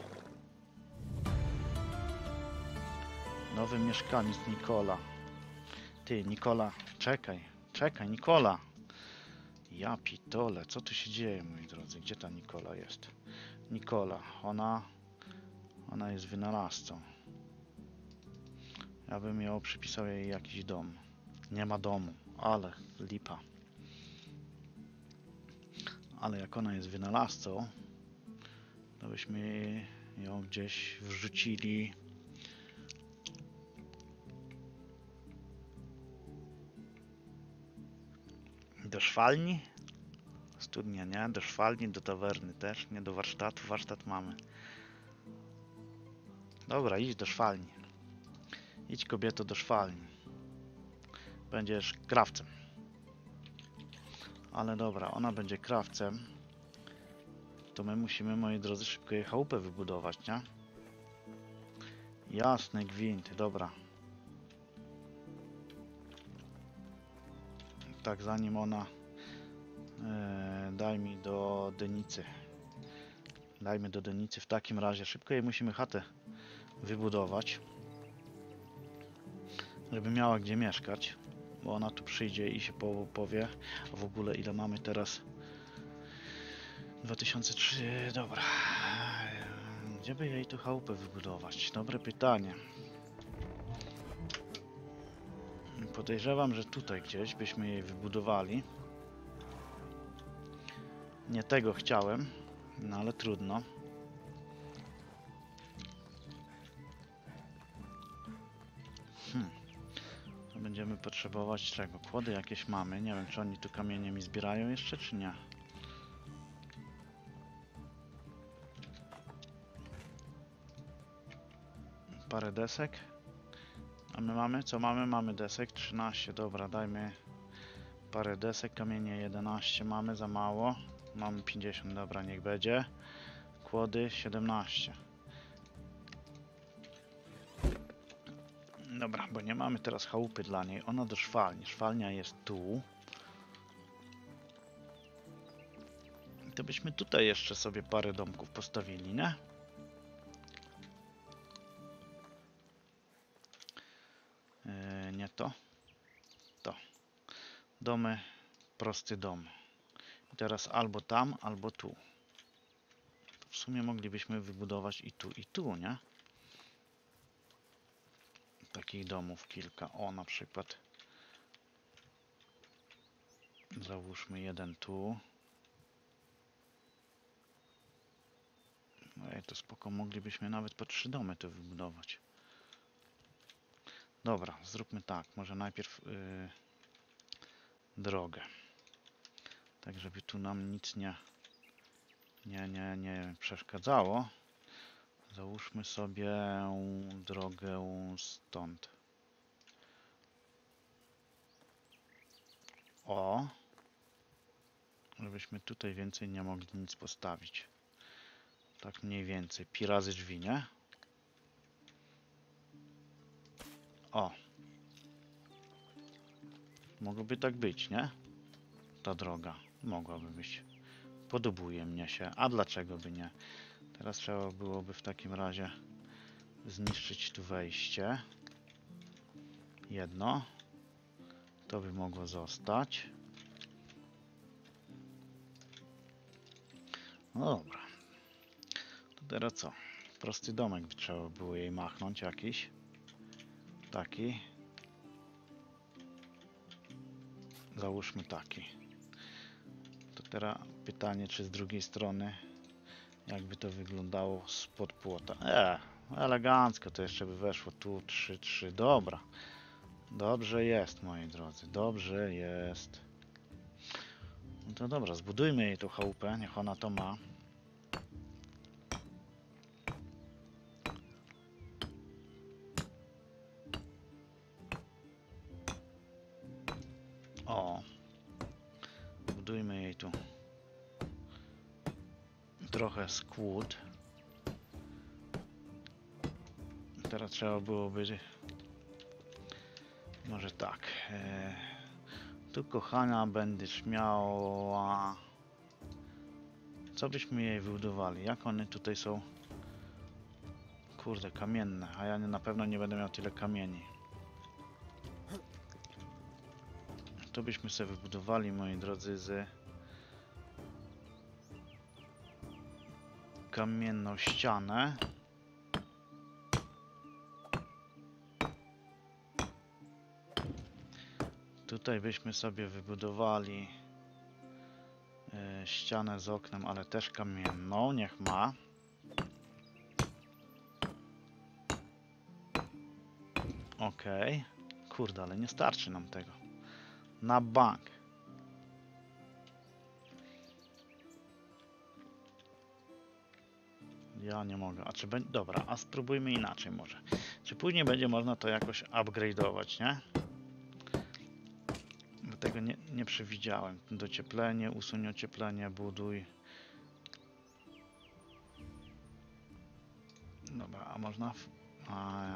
Nowy mieszkaniec Nikola. Ty, Nikola, czekaj, czekaj, Nikola. Ja pitole, co tu się dzieje, moi drodzy? Gdzie ta Nikola jest? Nikola, ona... Ona jest wynalazcą. Ja bym ją przypisał jej jakiś dom. Nie ma domu, ale lipa. Ale jak ona jest wynalazcą, to byśmy ją gdzieś wrzucili. Do szwalni? Studnia nie, do szwalni, do tawerny też, nie, do warsztatu, warsztat mamy. Dobra, idź do szwalni. Idź, kobieto, do szwalni. Będziesz krawcem. Ale dobra, ona będzie krawcem. To my musimy, moi drodzy, szybko jej chałupę wybudować, nie? Jasny gwint, dobra. Tak, zanim ona... Yy, daj mi do Denicy. Dajmy do Denicy w takim razie. Szybko jej musimy chatę wybudować. Żeby miała gdzie mieszkać. Bo ona tu przyjdzie i się powie. A w ogóle ile mamy teraz? dwa tysiące trzy... Dobra. Gdzie by jej tu chałupę wybudować? Dobre pytanie. Podejrzewam, że tutaj gdzieś byśmy jej wybudowali. Nie tego chciałem, no ale trudno. Hmm. To będziemy potrzebować czego? Kłody jakieś mamy. Nie wiem, czy oni tu kamienie mi zbierają jeszcze, czy nie. Parę desek. A my mamy? Co mamy? Mamy desek trzynaście. Dobra, dajmy parę desek. Kamienie jedenaście mamy, za mało. Mamy pięćdziesiąt, dobra, niech będzie. Kłody siedemnaście. Dobra, bo nie mamy teraz chałupy dla niej. Ona do szwalni. Szwalnia jest tu. To byśmy tutaj jeszcze sobie parę domków postawili, nie? Yy, nie to. To. Domy. Prosty dom. I teraz albo tam, albo tu. To w sumie moglibyśmy wybudować i tu, i tu, nie? Takich domów kilka. O, na przykład. Załóżmy jeden tu. No i to spoko, moglibyśmy nawet po trzy domy tu wybudować. Dobra, zróbmy tak. Może najpierw yy, drogę. Tak, żeby tu nam nic nie, nie, nie, nie przeszkadzało. Załóżmy sobie drogę stąd. O! Żebyśmy tutaj więcej nie mogli nic postawić. Tak mniej więcej. Pi razy drzwi, nie? O! Mogłoby tak być, nie? Ta droga. Mogłaby być. Podobuje mnie się. A dlaczego by nie? Teraz trzeba byłoby w takim razie zniszczyć tu wejście. Jedno. To by mogło zostać. No dobra. To teraz co? Prosty domek by trzeba było jej machnąć jakiś. Taki. Załóżmy taki. To teraz pytanie, czy z drugiej strony jakby to wyglądało spod płota. E, elegancko to jeszcze by weszło tu trzy trzy. Dobra. Dobrze jest, moi drodzy. Dobrze jest. No to dobra, zbudujmy jej tą chałupę. Niech ona to ma. O. Budujmy jej tu trochę skłód. Teraz trzeba byłoby może tak. E, tu, kochana, będziesz miała. Co byśmy jej wybudowali? Jak one tutaj są? Kurde, kamienne. A ja na pewno nie będę miał tyle kamieni. To byśmy sobie wybudowali, moi drodzy, z kamienną ścianę. Tutaj byśmy sobie wybudowali e, ścianę z oknem, ale też kamienną. Niech ma. Okej. Okay. Kurde, ale nie starczy nam tego. Na bank. Ja nie mogę. A czy będzie... Dobra, a spróbujmy inaczej może. Czy później będzie można to jakoś upgrade'ować, nie? Bo tego nie, nie przewidziałem. Docieplenie, usuń ocieplenie, buduj. Dobra, a można... W... A...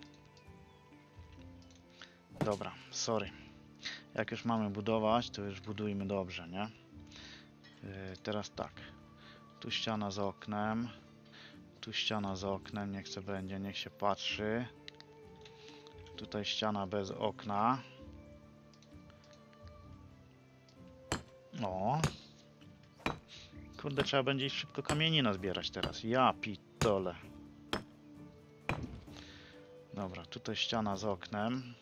Dobra, sorry. Jak już mamy budować, to już budujmy dobrze, nie? Yy, teraz tak. Tu ściana z oknem. Tu ściana z oknem, niech se będzie, niech się patrzy. Tutaj ściana bez okna. O. Kurde, trzeba będzie szybko kamienina zbierać teraz. Ja pitole. Dobra, tutaj ściana z oknem.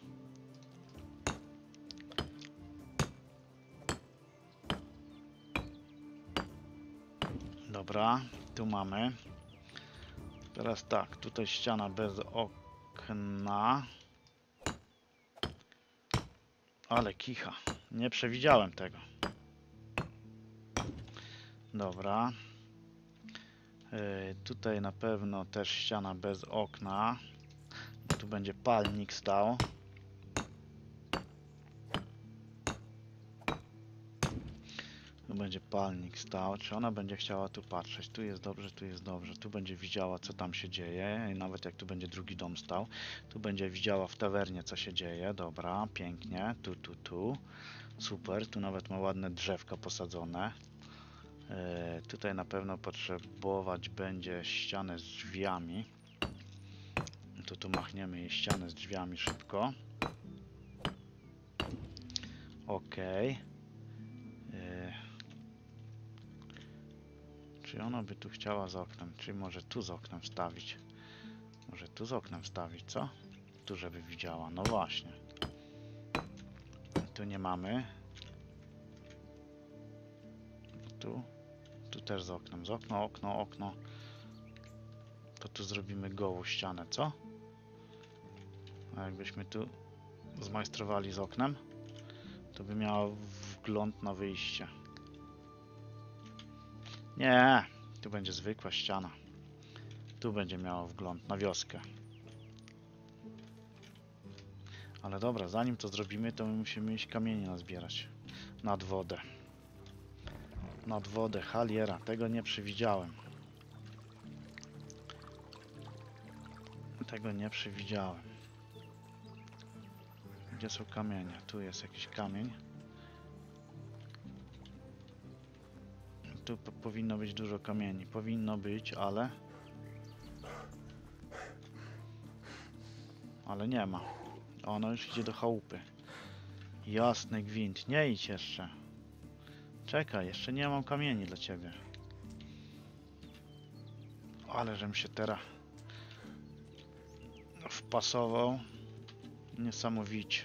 Dobra, tu mamy. Teraz tak, tutaj ściana bez okna. Ale kicha. Nie przewidziałem tego. Dobra. Yy, tutaj na pewno też ściana bez okna. Tu Tu będzie palnik stał. Tu będzie palnik stał. Czy ona będzie chciała tu patrzeć? Tu jest dobrze, tu jest dobrze. Tu będzie widziała, co tam się dzieje. I nawet jak tu będzie drugi dom stał. Tu będzie widziała w tawernie, co się dzieje. Dobra, pięknie. Tu, tu, tu. Super. Tu nawet ma ładne drzewka posadzone. Yy, tutaj na pewno potrzebować będzie ścianę z drzwiami. To tu machniemy jej ścianę z drzwiami szybko. Ok. Yy. Czy ona by tu chciała z oknem? Czy może tu z oknem wstawić? Może tu z oknem wstawić, co? Tu, żeby widziała. No właśnie. Tu nie mamy. Tu. Tu też z oknem. Z okno, okno, okno. To tu zrobimy gołą ścianę, co? A jakbyśmy tu zmajstrowali z oknem, to by miała wgląd na wyjście. Nie, tu będzie zwykła ściana. Tu będzie miała wgląd na wioskę. Ale dobra, zanim to zrobimy, to my musimy iść kamieni nazbierać. Nad wodę. Nad wodę, haliera. Tego nie przewidziałem. Tego nie przewidziałem. Gdzie są kamienie? Tu jest jakiś kamień. Tu po powinno być dużo kamieni. Powinno być, ale... Ale nie ma. Ona już idzie do chałupy. Jasny gwint. Nie idź jeszcze. Czekaj, jeszcze nie mam kamieni dla ciebie. Ale żem się teraz wpasował. Niesamowicie.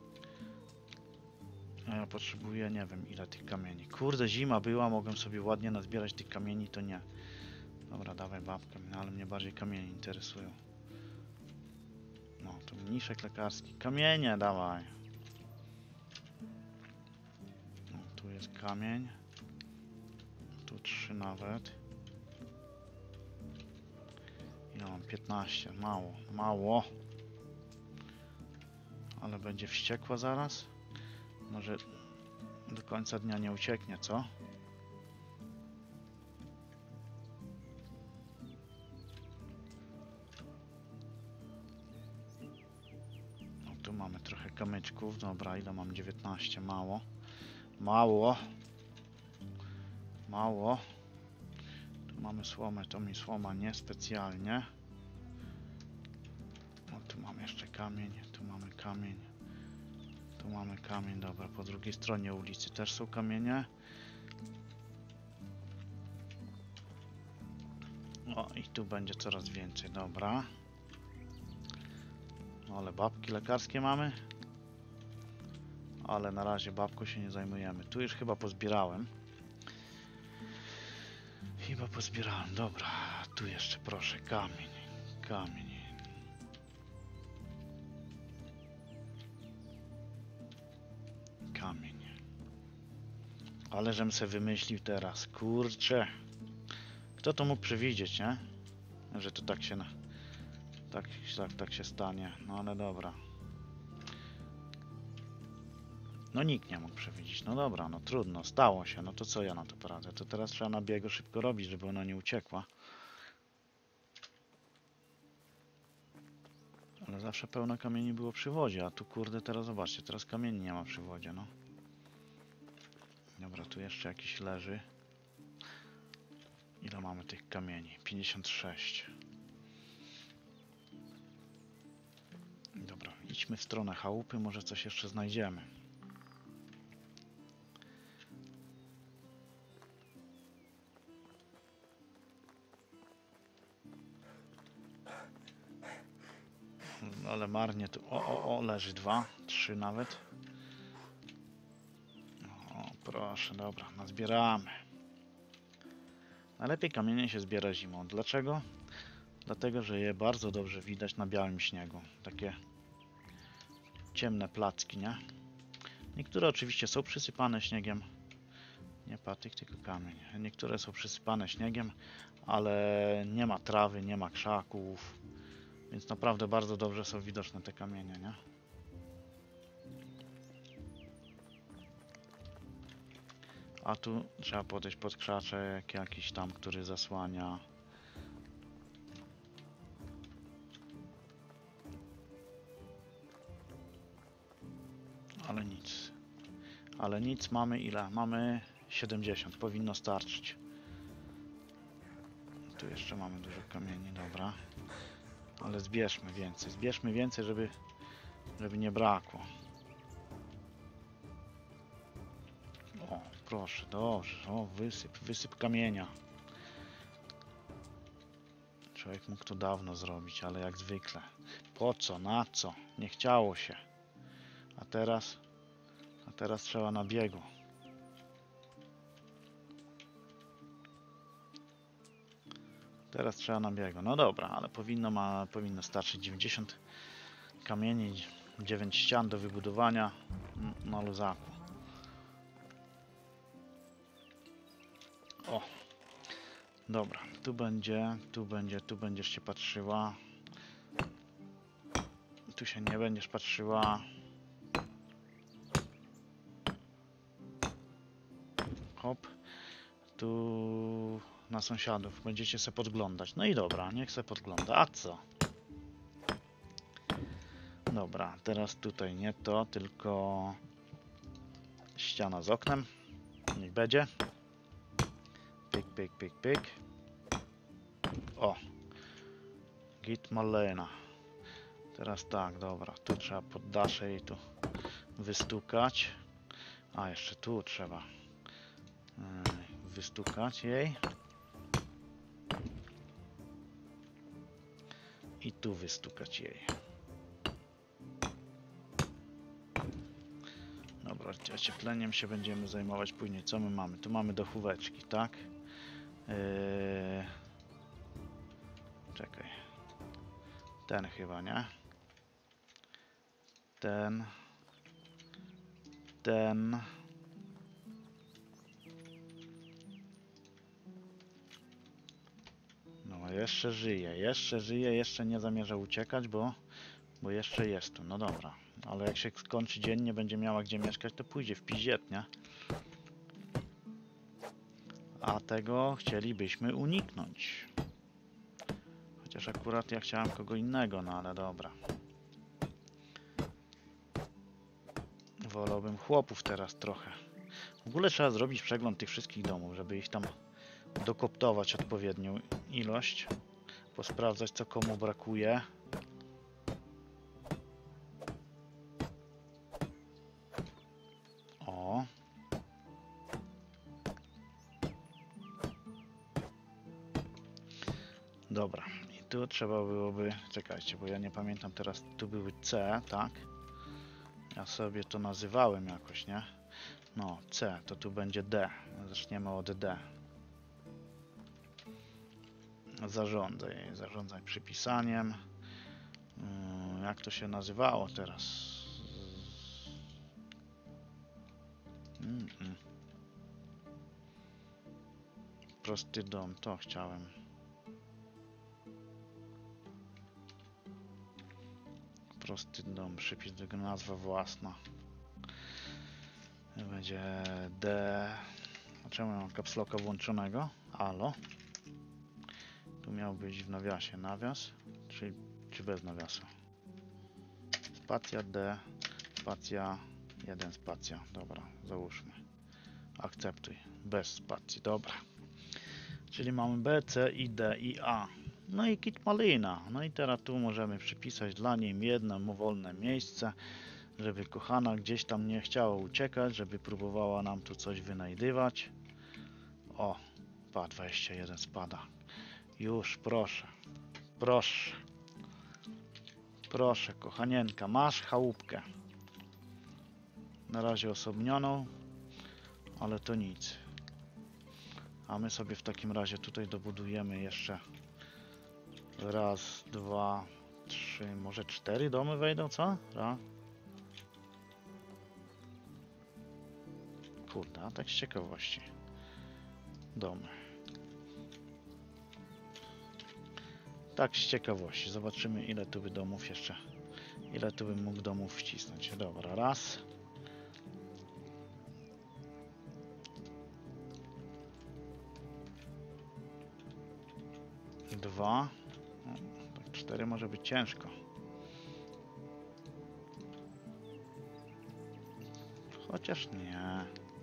A ja potrzebuję, nie wiem ile tych kamieni. Kurde, zima była, mogłem sobie ładnie nazbierać tych kamieni, to nie. Dobra, dawaj babkę, no, ale mnie bardziej kamienie interesują. No, to mniszek lekarski. Kamienie, dawaj. No, tu jest kamień. Tu trzy nawet. Ja mam piętnaście, mało, mało. Ale będzie wściekła zaraz. Może do końca dnia nie ucieknie, co? No tu mamy trochę kamyczków. Dobra, ile mam? dziewiętnaście. Mało. Mało. Mało. Tu mamy słomę. To mi słoma niespecjalnie. No tu mam jeszcze kamień. Tu mamy kamień. Tu mamy kamień, dobra, po drugiej stronie ulicy też są kamienie. O, i tu będzie coraz więcej, dobra. No, ale babki lekarskie mamy. Ale na razie babką się nie zajmujemy. Tu już chyba pozbierałem. Chyba pozbierałem, dobra. Tu jeszcze proszę, kamień, kamień. Kamień. Ale żem se wymyślił teraz. Kurczę. Kto to mógł przewidzieć, nie? Że to tak się... Na... Tak, tak, tak się stanie. No ale dobra. No nikt nie mógł przewidzieć. No dobra, no trudno. Stało się. No to co ja na to poradzę? To teraz trzeba na biegu szybko robić, żeby ona nie uciekła. Ale zawsze pełno kamieni było przy wodzie. A tu kurde teraz zobaczcie. Teraz kamieni nie ma przy wodzie, no. Dobra, tu jeszcze jakiś leży. Ile mamy tych kamieni? pięćdziesiąt sześć. Dobra, idźmy w stronę chałupy, może coś jeszcze znajdziemy. Ale marnie tu... O, o, o, leży dwa, trzy nawet. O, proszę, dobra, nazbieramy. Najlepiej kamienie się zbiera zimą. Dlaczego? Dlatego, że je bardzo dobrze widać na białym śniegu. Takie ciemne placki, nie? Niektóre oczywiście są przysypane śniegiem. Nie patyk, tylko kamień. Niektóre są przysypane śniegiem, ale nie ma trawy, nie ma krzaków. Więc naprawdę bardzo dobrze są widoczne te kamienie, nie? A tu trzeba podejść pod krzaczek jakiś tam, który zasłania. Ale nic. Ale nic, mamy ile? Mamy siedemdziesiąt, powinno starczyć. Tu jeszcze mamy dużo kamieni, dobra. Ale zbierzmy więcej, zbierzmy więcej, żeby, żeby nie brakło. O, proszę, dobrze, o, wysyp, wysyp kamienia. Człowiek mógł to dawno zrobić, ale jak zwykle. Po co, na co? Nie chciało się. A teraz, a teraz trzeba na biegu. Teraz trzeba na biegu. No dobra, ale powinno, ma, powinno starczyć dziewięćdziesiąt kamieni, dziewięć ścian do wybudowania na luzaku. O, dobra, tu będzie, tu będzie, tu będziesz się patrzyła. Tu się nie będziesz patrzyła. Hop. Tu na sąsiadów będziecie se podglądać. No i dobra, niech se podgląda. A co? Dobra, teraz tutaj nie to, tylko ściana z oknem. Niech będzie. Pyk, pyk, pyk, pyk. O! Git Malena. Teraz tak, dobra. Tu trzeba poddasze i tu wystukać. A, jeszcze tu trzeba yy, wystukać jej. I tu wystukać jej. Dobra, ociepleniem się będziemy zajmować później. Co my mamy? Tu mamy dochóweczki, tak? Yy... Czekaj. Ten chyba, nie? Ten. Ten. No, jeszcze żyje, jeszcze żyje, jeszcze nie zamierza uciekać, bo, bo jeszcze jest tu. No dobra, ale jak się skończy dzień, nie będzie miała gdzie mieszkać, to pójdzie w piziet, nie? A tego chcielibyśmy uniknąć. Chociaż akurat ja chciałem kogo innego, no ale dobra. Wolałbym chłopów teraz trochę. W ogóle trzeba zrobić przegląd tych wszystkich domów, żeby ich tam dokoptować odpowiednią ilość. Posprawdzać, co komu brakuje. O. Dobra. I tu trzeba byłoby... Czekajcie, bo ja nie pamiętam teraz. Tu były C, tak? Ja sobie to nazywałem jakoś, nie? No, C, to tu będzie D. Zaczniemy od D. Zarządzaj, zarządzaj przypisaniem. Yy, jak to się nazywało teraz? Mm -mm. Prosty dom, to chciałem. Prosty dom, przypis, nazwa własna. Będzie D. Czemu mam caps locka włączonego? Alo. Tu miał być w nawiasie nawias, czy, czy bez nawiasu? Spacja D, spacja jeden, spacja. Dobra, załóżmy. Akceptuj. Bez spacji, dobra. Czyli mamy B, C, I, D, I, A. No i kit malina. No i teraz tu możemy przypisać dla niej jedno mu wolne miejsce, żeby kochana gdzieś tam nie chciała uciekać, żeby próbowała nam tu coś wynajdywać. O, pa, dwadzieścia jeden spada. Już, proszę. Proszę. Proszę, kochanienka, masz chałupkę. Na razie osobnioną, ale to nic. A my sobie w takim razie tutaj dobudujemy jeszcze raz, dwa, trzy, może cztery domy wejdą, co? Raz. Kurde, a tak z ciekawości. Domy. Tak z ciekawości. Zobaczymy, ile tu by domów jeszcze... Ile tu bym mógł domów wcisnąć. Dobra, raz. Dwa. No, tak cztery może być ciężko. Chociaż nie.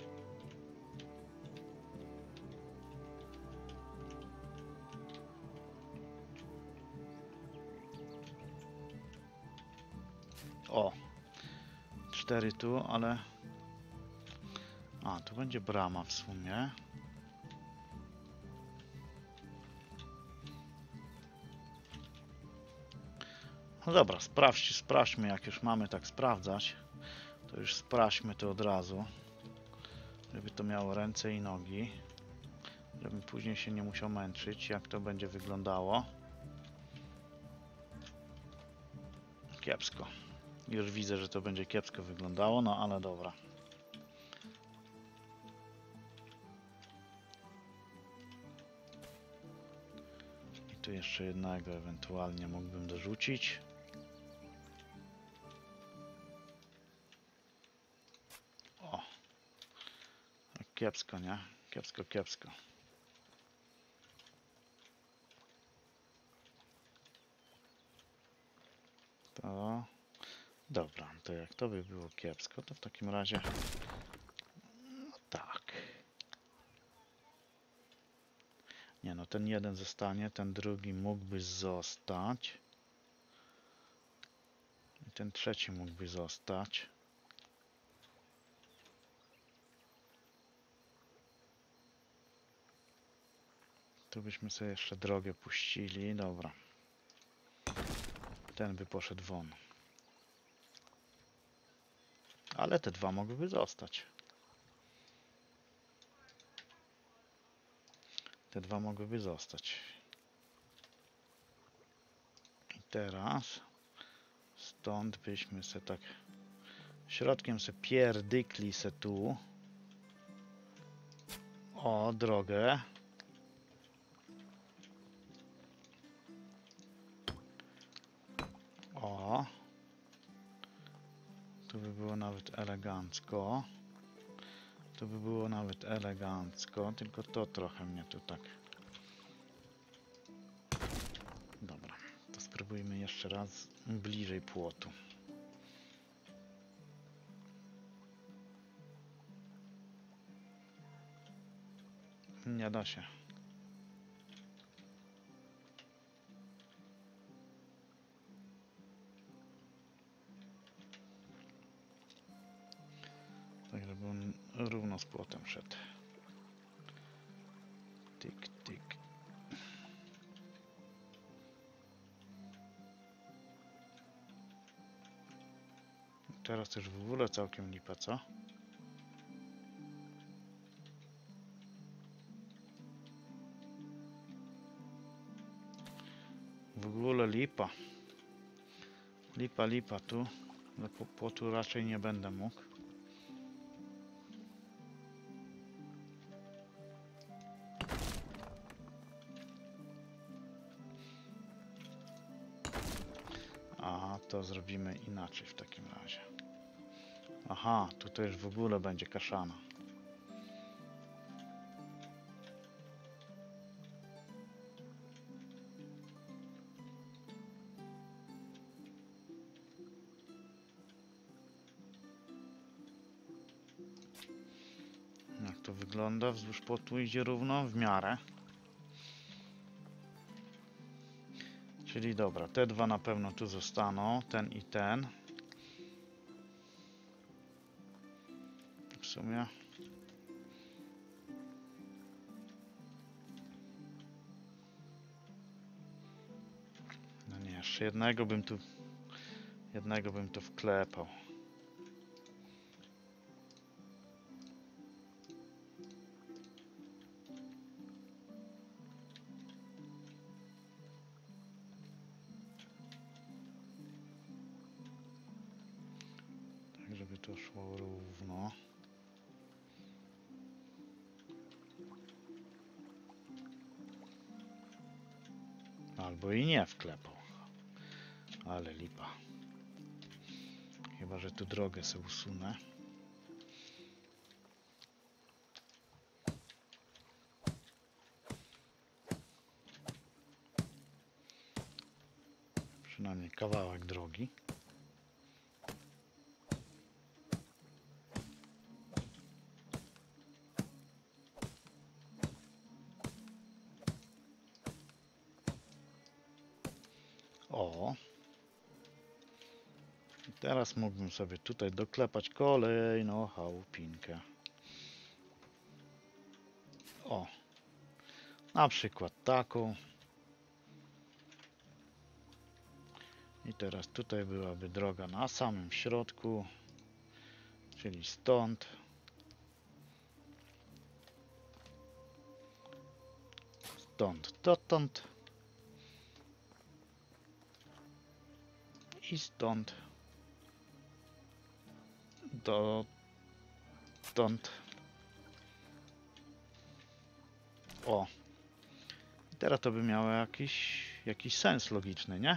O. Cztery tu, ale... A, tu będzie brama w sumie. No dobra, sprawdź, sprawdźmy, jak już mamy tak sprawdzać, to już sprawdźmy to od razu, żeby to miało ręce i nogi, żebym później się nie musiał męczyć, jak to będzie wyglądało. Kiepsko. Już widzę, że to będzie kiepsko wyglądało, no ale dobra. I tu jeszcze jednego ewentualnie mógłbym dorzucić. O. Kiepsko, nie? Kiepsko, kiepsko. To... Dobra, to jak to by było kiepsko, to w takim razie... No tak. Nie no, ten jeden zostanie, ten drugi mógłby zostać. I ten trzeci mógłby zostać. Tu byśmy sobie jeszcze drogę puścili, dobra. Ten by poszedł won. Ale te dwa mogłyby zostać. Te dwa mogłyby zostać. I teraz stąd byśmy se tak środkiem se pierdykli se tu. O, drogę. O. Tu by było nawet elegancko. Tu by było nawet elegancko, tylko to trochę mnie tu tak... Dobra, to spróbujmy jeszcze raz bliżej płotu. Nie da się. Tak, żeby on równo z płotem szedł. Tyk, tyk. Teraz też w ogóle całkiem lipa, co? W ogóle lipa. Lipa, lipa tu. Ale po płotu raczej nie będę mógł. A to zrobimy inaczej w takim razie. Aha, tutaj już w ogóle będzie kaszana. Jak to wygląda? Wzdłuż płotu idzie równo, w miarę. Czyli dobra, te dwa na pewno tu zostaną, ten i ten. W sumie. No nie, jeszcze jednego bym tu, jednego bym tu wklepał. Żeby to szło równo. Albo i nie wklepał. Ale lipa. Chyba że tu drogę sobie usunę. Przynajmniej kawałek drogi. O. I teraz mógłbym sobie tutaj doklepać kolejną chałupinkę. O. Na przykład taką. I teraz tutaj byłaby droga na samym środku, czyli stąd. Stąd dotąd. I stąd dotąd. O. I teraz to by miało jakiś, jakiś sens logiczny, nie?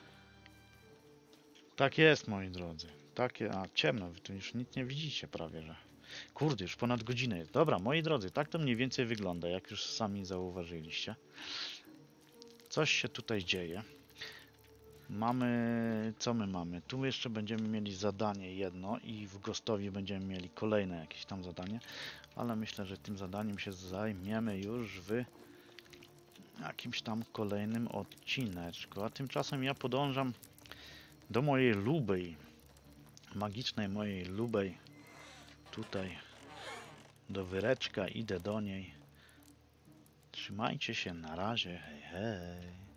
Tak jest, moi drodzy. Takie, a ciemno, wy tu już nic nie widzicie prawie, że. Kurde, już ponad godzinę jest. Dobra, moi drodzy, tak to mniej więcej wygląda, jak już sami zauważyliście. Coś się tutaj dzieje. Mamy, co my mamy? Tu jeszcze będziemy mieli zadanie jedno i w Ghostowie będziemy mieli kolejne jakieś tam zadanie, ale myślę, że tym zadaniem się zajmiemy już w jakimś tam kolejnym odcineczku. A tymczasem ja podążam do mojej lubej, magicznej mojej lubej, tutaj do Wyreczka, idę do niej. Trzymajcie się, na razie, hej hej.